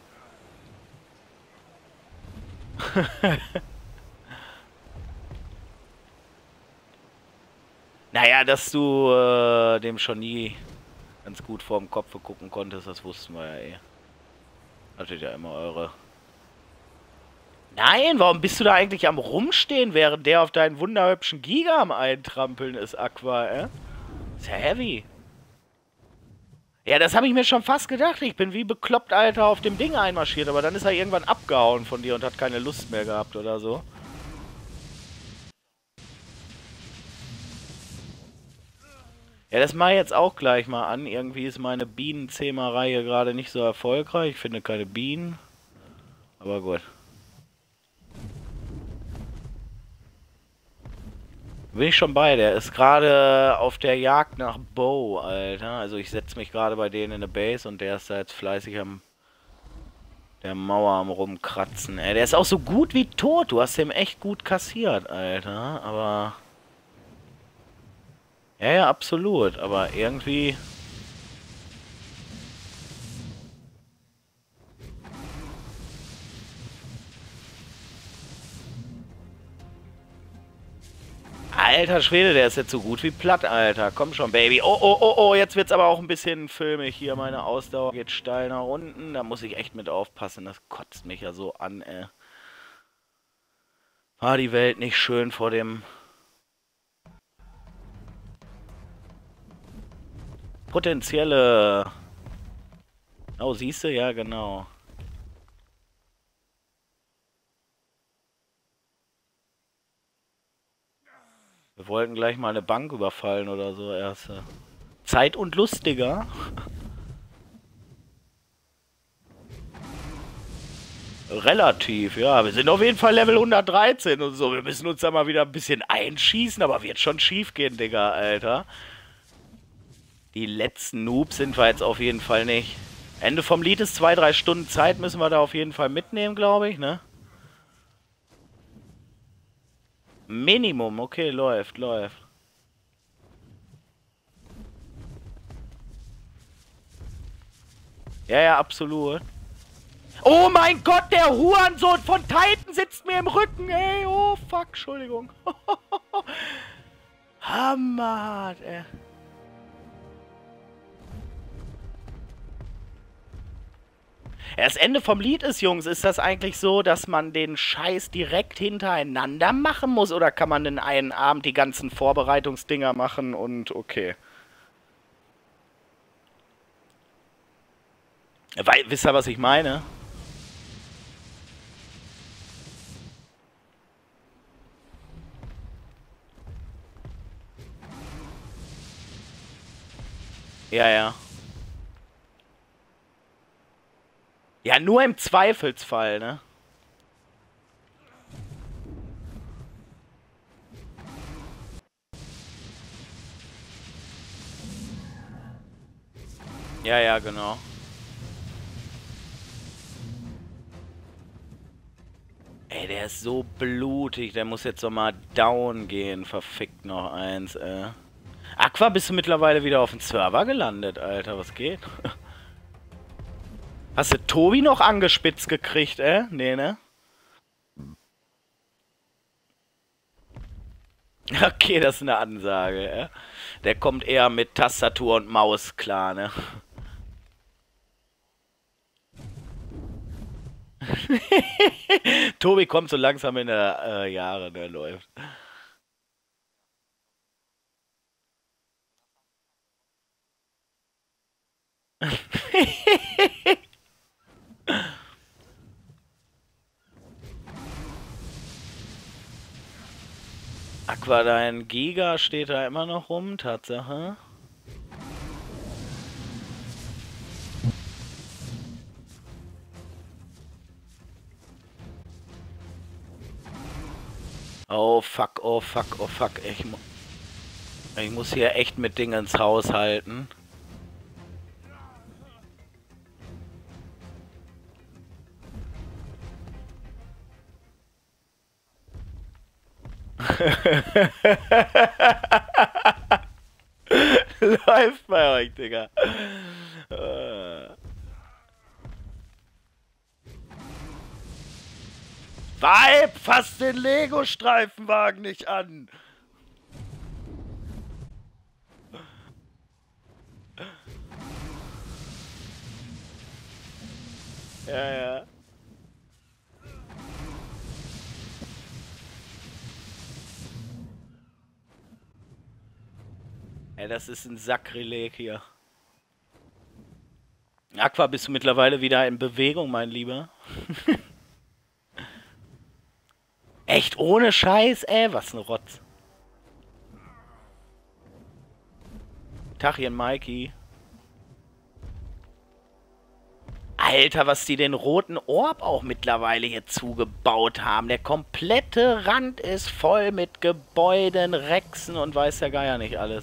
Naja, dass du dem schon nie ganz gut vorm Kopf gucken konntest, das wussten wir ja eh. Hattet ja immer eure... Nein, warum bist du da eigentlich am Rumstehen, während der auf deinen wunderhübschen Giga am Eintrampeln ist, Aqua, Ist ja heavy. Ja, das habe ich mir schon fast gedacht. Ich bin wie bekloppt, Alter, auf dem Ding einmarschiert, aber dann ist er irgendwann abgehauen von dir und hat keine Lust mehr gehabt oder so. Ja, das mache ich jetzt auch gleich mal an. Irgendwie ist meine Bienenzähmerei hier gerade nicht so erfolgreich. Ich finde keine Bienen. Aber gut. Bin ich schon bei. Der ist gerade auf der Jagd nach Bo, Alter. Also ich setze mich gerade bei denen in der Base und der ist da jetzt fleißig am der Mauer am rumkratzen. Ey, der ist auch so gut wie tot. Du hast dem echt gut kassiert, Alter. Aber... Ja, ja, absolut. Aber irgendwie... Alter Schwede, der ist jetzt so gut wie platt, Alter. Komm schon, Baby. Oh, oh, oh, oh, jetzt wird's aber auch ein bisschen filmig hier. Meine Ausdauer geht steil nach unten. Da muss ich echt mit aufpassen. Das kotzt mich ja so an, ey. War die Welt nicht schön vor dem... Potenzielle... Oh, siehst du? Ja, genau. Wir wollten gleich mal eine Bank überfallen oder so erst. Zeit und lustiger. Relativ, ja. Wir sind auf jeden Fall Level 113 und so. Wir müssen uns da mal wieder ein bisschen einschießen, aber wird schon schief gehen, Digga, Alter. Die letzten Noobs sind wir jetzt auf jeden Fall nicht. Ende vom Lied ist 2, 3 Stunden Zeit, müssen wir da auf jeden Fall mitnehmen, glaube ich, ne? Minimum, okay, läuft, läuft. Ja, ja, absolut. Oh mein Gott, der Hurensohn von Titan sitzt mir im Rücken, ey. Oh, fuck, Entschuldigung. Hammer, ey. Ja, das Ende vom Lied ist, Jungs, ist das eigentlich so, dass man den Scheiß direkt hintereinander machen muss? Oder kann man in einen Abend die ganzen Vorbereitungsdinger machen und okay? Weil, wisst ihr, was ich meine? Ja, ja. Ja, nur im Zweifelsfall, ne? Ja, ja, genau. Ey, der ist so blutig, der muss jetzt doch mal down gehen. Verfickt noch eins, Aqua, bist du mittlerweile wieder auf dem Server gelandet, Alter? Was geht? Hast du Tobi noch angespitzt gekriegt, Nee, ne? Okay, das ist eine Ansage, Der kommt eher mit Tastatur und Maus klar, ne? Tobi kommt so langsam in der Jahre, ne? Läuft. Aqua, dein Giga steht da immer noch rum, Tatsache. Oh fuck, oh fuck, oh fuck. Ich muss hier echt mit Dingen ins Haus halten. Läuft bei euch, Digga. Weib, fass den Lego-Streifenwagen nicht an! Ja, ja. Ey, das ist ein Sakrileg hier. Aqua, bist du mittlerweile wieder in Bewegung, mein Lieber? Echt ohne Scheiß, was ein Rotz. Tachchen Mikey. Alter, was die den roten Orb auch mittlerweile hier zugebaut haben. Der komplette Rand ist voll mit Gebäuden, Rexen und weiß der Geier nicht alles,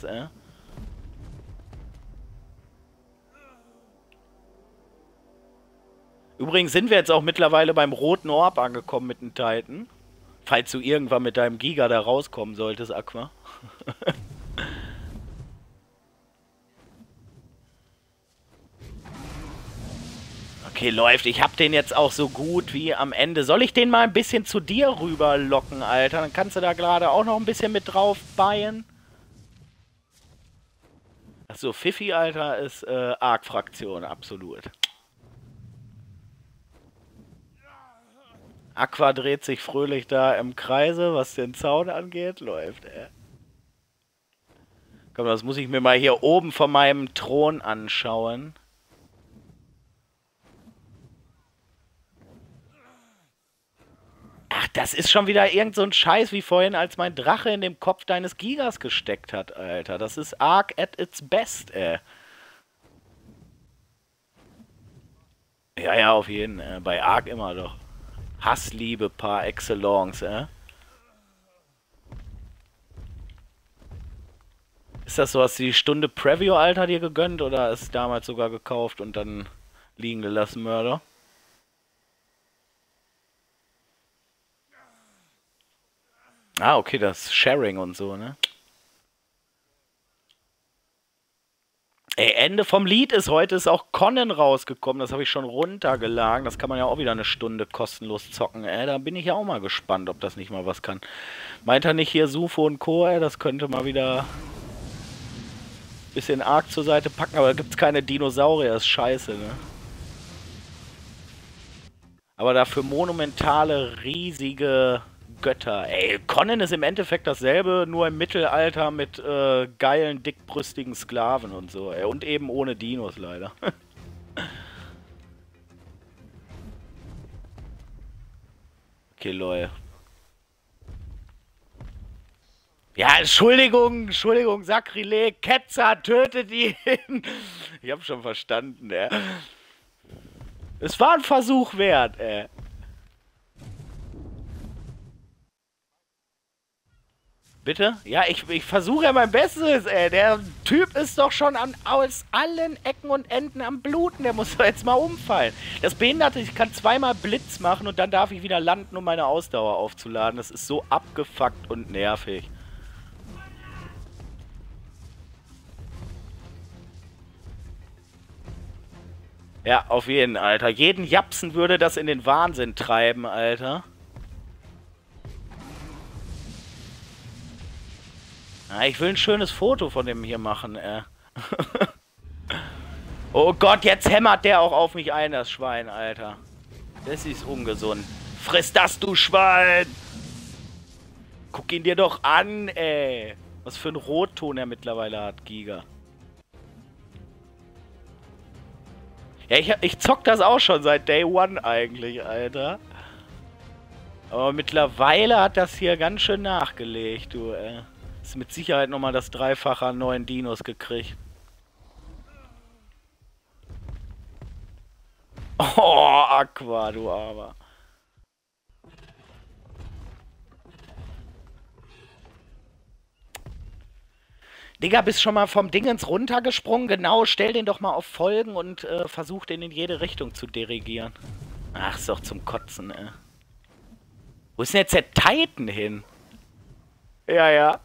Übrigens sind wir jetzt auch mittlerweile beim roten Orb angekommen mit dem Titan. Falls du irgendwann mit deinem Giga da rauskommen solltest, Aqua. Okay, läuft. Ich hab den jetzt auch so gut wie am Ende. Soll ich den mal ein bisschen zu dir rüberlocken, Alter? Dann kannst du da gerade auch noch ein bisschen mit drauf beien. Achso, Fifi, Alter, ist Arc-Fraktion, absolut. Aqua dreht sich fröhlich da im Kreise, was den Zaun angeht. Läuft, Komm, das muss ich mir mal hier oben von meinem Thron anschauen. Ach, das ist schon wieder irgend so ein Scheiß wie vorhin, als mein Drache in dem Kopf deines Gigas gesteckt hat, Alter. Das ist Arc at its best, Ja, ja, auf jeden. Bei Arc immer doch. Hassliebe par excellence, Ist das so, hast du die Stunde Preview, Alter, dir gegönnt oder ist damals sogar gekauft und dann liegen gelassen, Mörder? Ah, okay, das Sharing und so, ne? Ey, Ende vom Lied ist heute ist auch Conan rausgekommen. Das habe ich schon runtergeladen. Das kann man ja auch wieder eine Stunde kostenlos zocken. Ey, da bin ich ja auch mal gespannt, ob das nicht mal was kann. Meint er nicht hier Sufo und Co., ey, das könnte mal wieder ein bisschen arg zur Seite packen, aber da gibt's keine Dinosaurier, ist scheiße, ne? Aber dafür monumentale, riesige Götter. Ey, Conan ist im Endeffekt dasselbe, nur im Mittelalter mit geilen, dickbrüstigen Sklaven und so. Ey. Und eben ohne Dinos leider. Okay, lol. Ja, Entschuldigung, Sakrileg, Ketzer, tötet ihn. Ich hab schon verstanden, ey. Es war ein Versuch wert, ey. Bitte? Ja, ich versuche ja mein Bestes, ey. Der Typ ist doch schon aus allen Ecken und Enden am Bluten. Der muss doch jetzt mal umfallen. Das Behinderte, ich kann zweimal Blitz machen und dann darf ich wieder landen, um meine Ausdauer aufzuladen. Das ist so abgefuckt und nervig. Ja, auf jeden, Alter. Jeden Japsen würde das in den Wahnsinn treiben, Alter. Ja, ich will ein schönes Foto von dem hier machen, Oh Gott, jetzt hämmert der auch auf mich ein, das Schwein, Alter. Das ist ungesund. Friss das, du Schwein! Guck ihn dir doch an, ey. Was für ein Rotton er mittlerweile hat, Giga. Ja, ich zock das auch schon seit Day One eigentlich, Alter. Aber mittlerweile hat das hier ganz schön nachgelegt, du, ey. Ist mit Sicherheit nochmal das Dreifache an neuen Dinos gekriegt. Oh, Aqua, du aber. Digga, bist schon mal vom Dingens runtergesprungen? Genau, stell den doch mal auf Folgen und versuch den in jede Richtung zu dirigieren. Ach, ist doch zum Kotzen, ey. Wo ist denn jetzt der Titan hin? Ja, ja.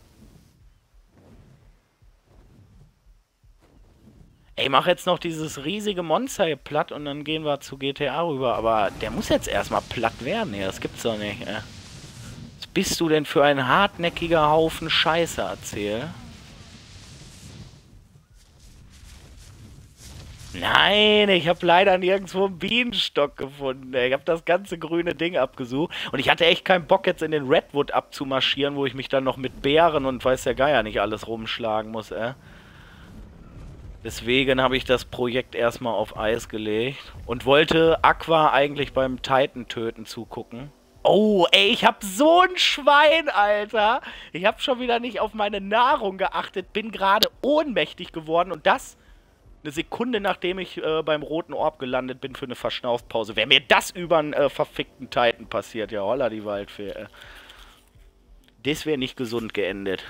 Ey, mach jetzt noch dieses riesige Monster hier platt und dann gehen wir zu GTA rüber. Aber der muss jetzt erstmal platt werden hier. Das gibt's doch nicht, ey. Was bist du denn für ein hartnäckiger Haufen Scheiße, erzähl? Nein, ich habe leider nirgendwo einen Bienenstock gefunden. Ey. Ich habe das ganze grüne Ding abgesucht. Und ich hatte echt keinen Bock, jetzt in den Redwood abzumarschieren, wo ich mich dann noch mit Bären und weiß der Geier nicht alles rumschlagen muss, ey. Deswegen habe ich das Projekt erstmal auf Eis gelegt und wollte Aqua eigentlich beim Titan töten zugucken. Oh, ey, ich hab so ein Schwein, Alter. Ich hab schon wieder nicht auf meine Nahrung geachtet, bin gerade ohnmächtig geworden und das eine Sekunde nachdem ich beim roten Orb gelandet bin für eine Verschnaufpause. Wäre mir das über einen verfickten Titan passiert, ja, holla die Waldfee. Das wäre nicht gesund geendet.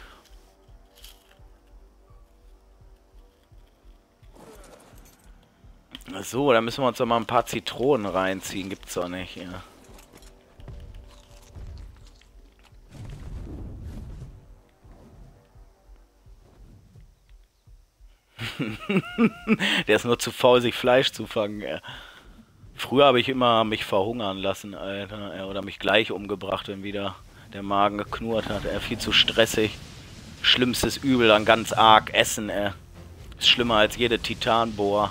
So, dann müssen wir uns doch mal ein paar Zitronen reinziehen. Gibt's doch nicht, ja. Der ist nur zu faul, sich Fleisch zu fangen, ja. Früher habe ich immer mich verhungern lassen, Alter. Oder mich gleich umgebracht, wenn wieder der Magen geknurrt hat. Viel zu stressig. Schlimmstes Übel, dann ganz arg essen, Ist schlimmer als jede Titanbohr.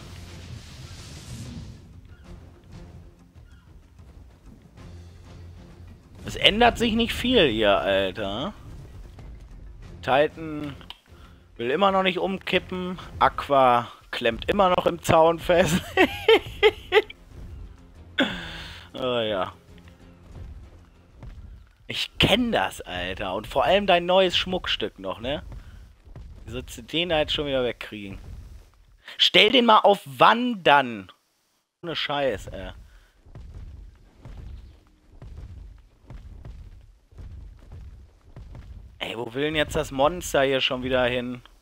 Es ändert sich nicht viel hier, Alter. Titan will immer noch nicht umkippen. Aqua klemmt immer noch im Zaun fest. Oh ja. Ich kenne das, Alter. Und vor allem dein neues Schmuckstück noch, ne? Wie sollst du den halt schon wieder wegkriegen? Stell den mal auf Wandern. Ohne Scheiß, Ey, wo will denn jetzt das Monster hier schon wieder hin?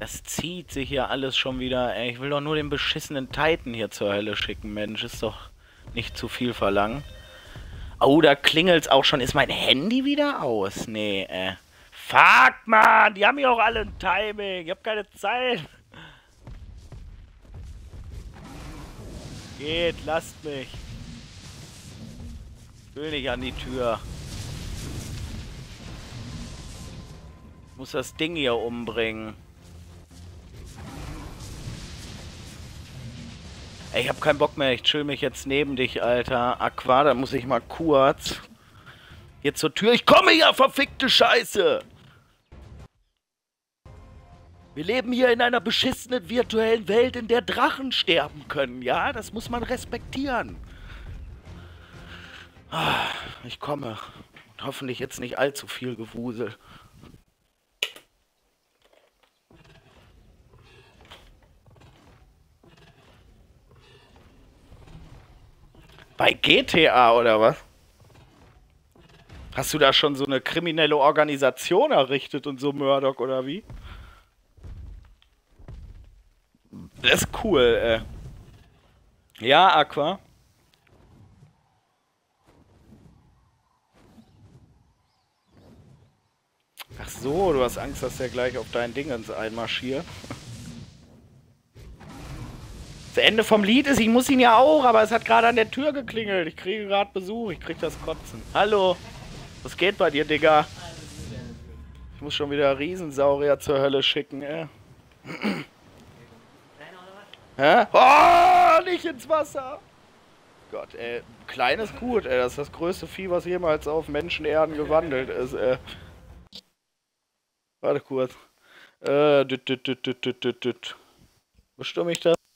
Das zieht sich hier alles schon wieder. Ey, ich will doch nur den beschissenen Titan hier zur Hölle schicken, Mensch. Ist doch nicht zu viel verlangen. Oh, da klingelt's auch schon. Ist mein Handy wieder aus? Nee, Fuck, Mann. Die haben ja auch alle ein Timing. Ich hab keine Zeit. Geht, lasst mich. Ich will nicht an die Tür. Ich muss das Ding hier umbringen. Ey, ich hab keinen Bock mehr. Ich chill mich jetzt neben dich, Alter. Aqua, da muss ich mal kurz hier zur Tür. Ich komme ja, verfickte Scheiße! Wir leben hier in einer beschissenen virtuellen Welt, in der Drachen sterben können, ja? Das muss man respektieren. Ah, ich komme. Und hoffentlich jetzt nicht allzu viel Gewusel. Bei GTA oder was? Hast du da schon so eine kriminelle Organisation errichtet und so, Murdoch, oder wie? Das ist cool, Ja, Aqua. Ach so, du hast Angst, dass der gleich auf dein Dingens einmarschiert. Das Ende vom Lied ist, ich muss ihn ja auch, aber es hat gerade an der Tür geklingelt. Ich kriege gerade Besuch, ich krieg das Kotzen. Hallo, was geht bei dir, Digga? Ich muss schon wieder Riesensaurier zur Hölle schicken, Hä? Oh, nicht ins Wasser! Gott, klein ist gut, das ist das größte Vieh, was jemals auf Menschenerden gewandelt ist, Warte kurz. Bestimme ich das?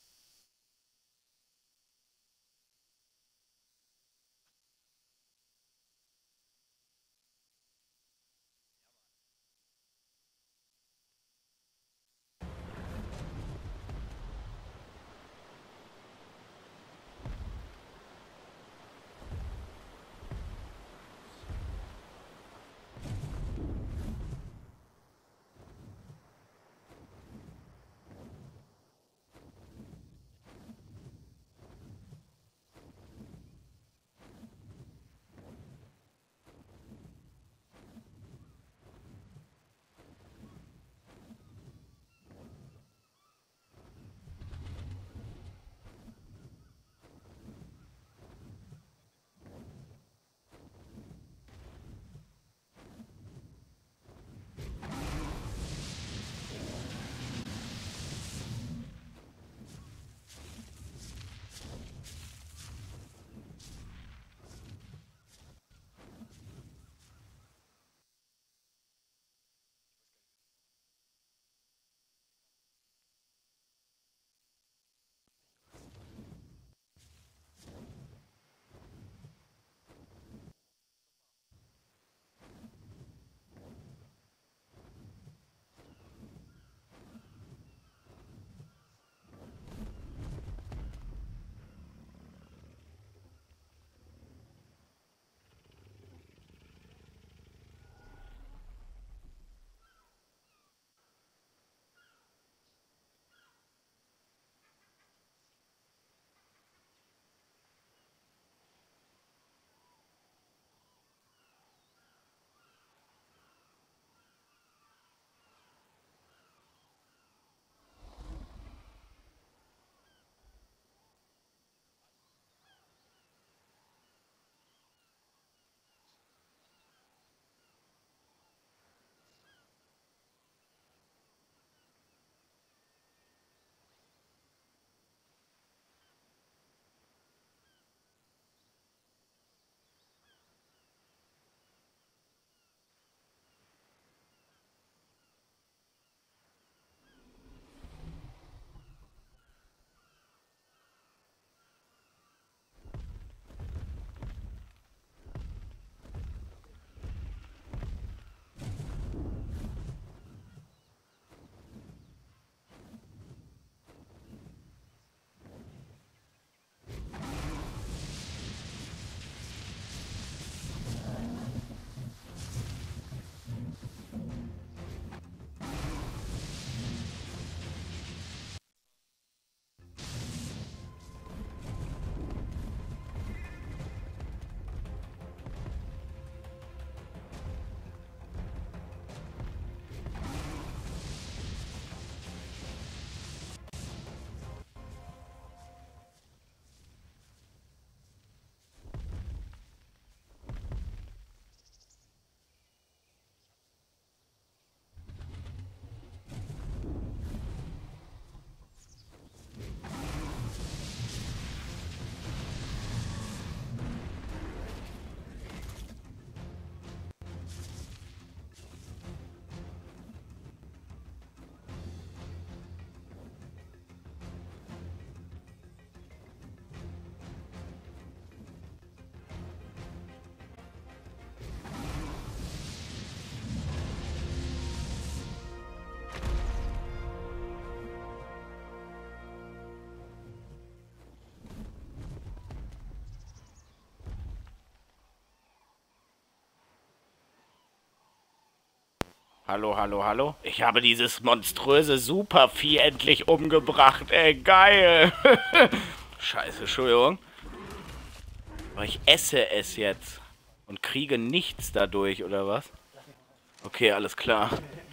Hallo, hallo, hallo. Ich habe dieses monströse Supervieh endlich umgebracht. Ey, geil. Scheiße, Entschuldigung. Aber ich esse es jetzt. Und kriege nichts dadurch, oder was? Okay, alles klar.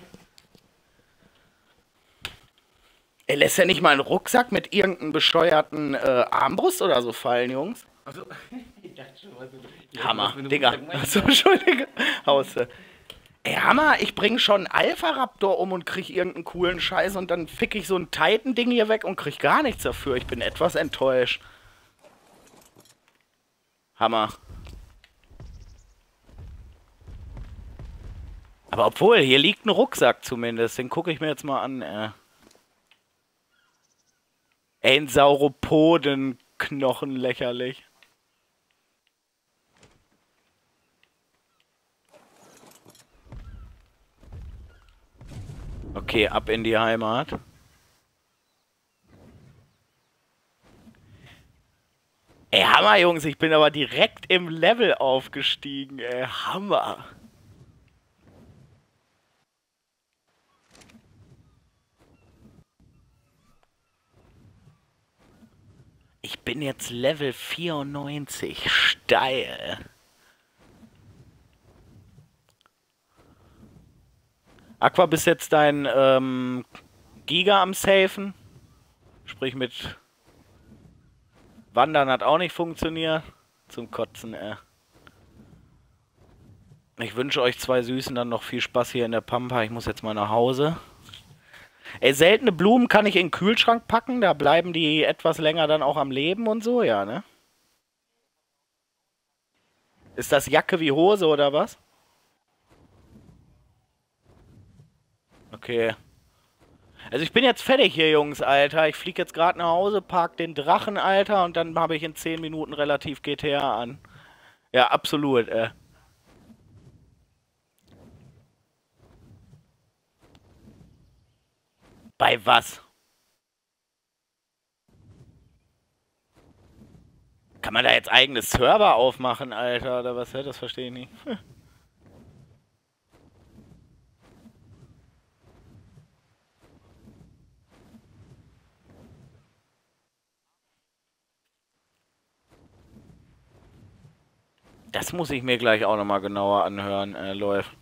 Ey, lässt er nicht mal einen Rucksack mit irgendeinem bescheuerten Armbrust oder so fallen, Jungs? Also, ich dachte schon, Hammer, was mit dem Digga. Rucksack meinst. Achso, Entschuldige. Hause. Ey, Hammer, ich bring schon einen Alpha-Raptor um und krieg irgendeinen coolen Scheiß und dann fick ich so ein Titan-Ding hier weg und krieg gar nichts dafür. Ich bin etwas enttäuscht. Hammer. Aber obwohl, hier liegt ein Rucksack zumindest. Den gucke ich mir jetzt mal an. Ey, ein Sauropodenknochen, lächerlich. Okay, ab in die Heimat. Ey, Hammer, Jungs, ich bin aber direkt im Level aufgestiegen, ey, Hammer. Ich bin jetzt Level 94, steil. Aqua, bist jetzt dein Giga am Safen? Sprich mit Wandern hat auch nicht funktioniert. Zum Kotzen, Ich wünsche euch zwei Süßen dann noch viel Spaß hier in der Pampa. Ich muss jetzt mal nach Hause. Ey, seltene Blumen kann ich in den Kühlschrank packen. Da bleiben die etwas länger dann auch am Leben und so, ja, ne? Ist das Jacke wie Hose oder was? Okay. Also ich bin jetzt fertig hier, Jungs, Alter. Ich fliege jetzt gerade nach Hause, park den Drachen, Alter, und dann habe ich in 10 Minuten relativ GTA an. Ja, absolut, Bei was? Kann man da jetzt eigene Server aufmachen, Alter, oder was? Das verstehe ich nicht. Das muss ich mir gleich auch nochmal genauer anhören, läuft.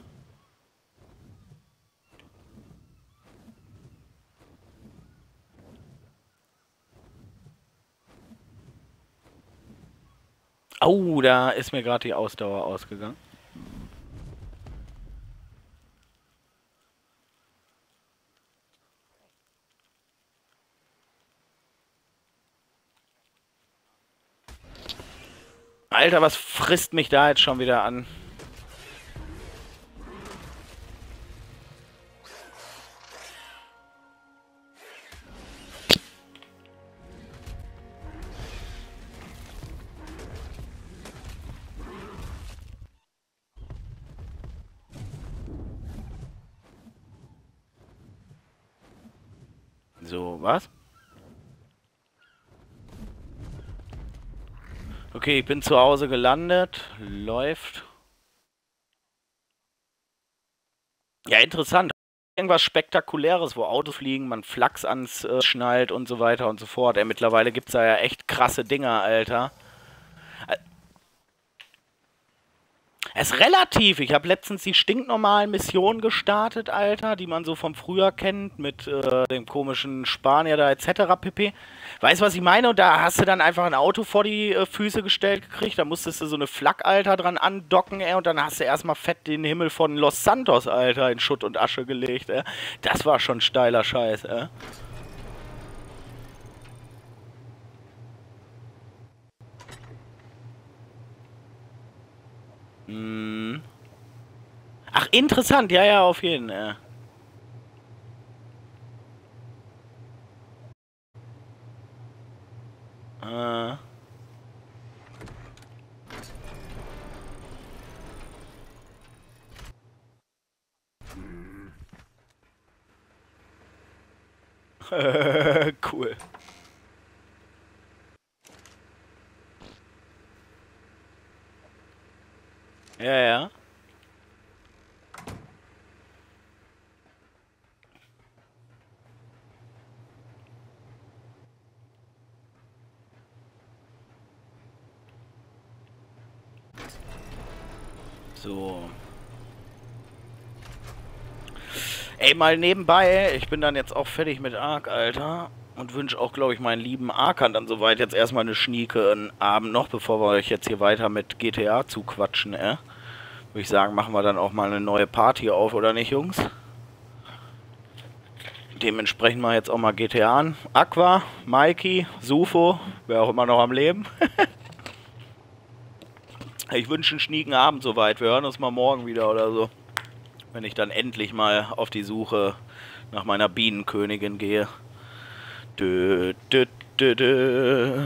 Oh, da ist mir gerade die Ausdauer ausgegangen. Alter, was frisst mich da jetzt schon wieder an? So, was? Okay, ich bin zu Hause gelandet. Läuft. Ja, interessant. Irgendwas Spektakuläres, wo Autos fliegen, man Flachs ans schnallt und so weiter und so fort. Mittlerweile gibt's da ja echt krasse Dinger, Alter. Es ist relativ. Ich habe letztens die stinknormalen Missionen gestartet, Alter, die man so vom Früher kennt, mit dem komischen Spanier da etc. pp. Weißt du, was ich meine? Und da hast du dann einfach ein Auto vor die Füße gestellt gekriegt, da musstest du so eine Flak, Alter, dran andocken, und dann hast du erstmal fett den Himmel von Los Santos, Alter, in Schutt und Asche gelegt, Das war schon steiler Scheiß, Hm. Ach, interessant, ja, ja, auf jeden Fall. Äh. Cool. Ja, ja. So. Ey, mal nebenbei, ich bin dann jetzt auch fertig mit Ark, Alter. Und wünsche auch, glaube ich, meinen lieben Arkern dann soweit jetzt erstmal eine Schnieke einen Abend noch, bevor wir euch jetzt hier weiter mit GTA zuquatschen, Würde ich sagen, machen wir dann auch mal eine neue Party auf, oder nicht, Jungs? Dementsprechend mal jetzt auch mal GTA an. Aqua, Mikey, Sufo, wer auch immer noch am Leben. Ich wünsche einen schnieken Abend soweit. Wir hören uns mal morgen wieder oder so. Wenn ich dann endlich mal auf die Suche nach meiner Bienenkönigin gehe. Dö, dö, dö, dö.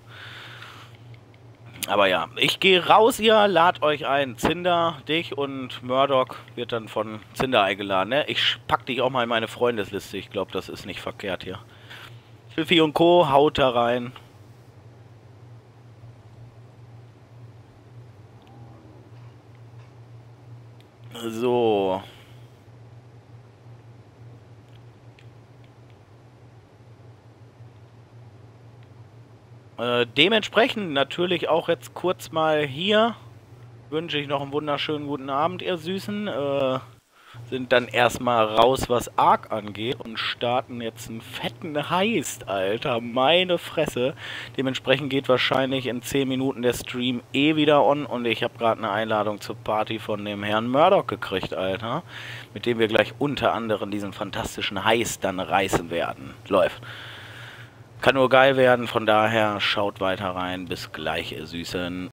Aber ja, ich gehe raus, ihr ladet euch ein. Zinder, dich und Murdoch wird dann von Zinder eingeladen. Ne? Ich pack dich auch mal in meine Freundesliste. Ich glaube, das ist nicht verkehrt hier. Schiffy und Co. haut da rein. So. Dementsprechend natürlich auch jetzt kurz mal hier. Wünsche ich noch einen wunderschönen guten Abend, ihr Süßen. Sind dann erstmal raus, was Ark angeht und starten jetzt einen fetten Heist, Alter. Meine Fresse. Dementsprechend geht wahrscheinlich in 10 Minuten der Stream wieder on und ich habe gerade eine Einladung zur Party von dem Herrn Murdoch gekriegt, Alter. Mit dem wir gleich unter anderem diesen fantastischen Heist dann reißen werden. Läuft. Kann nur geil werden, von daher schaut weiter rein. Bis gleich, ihr Süßen.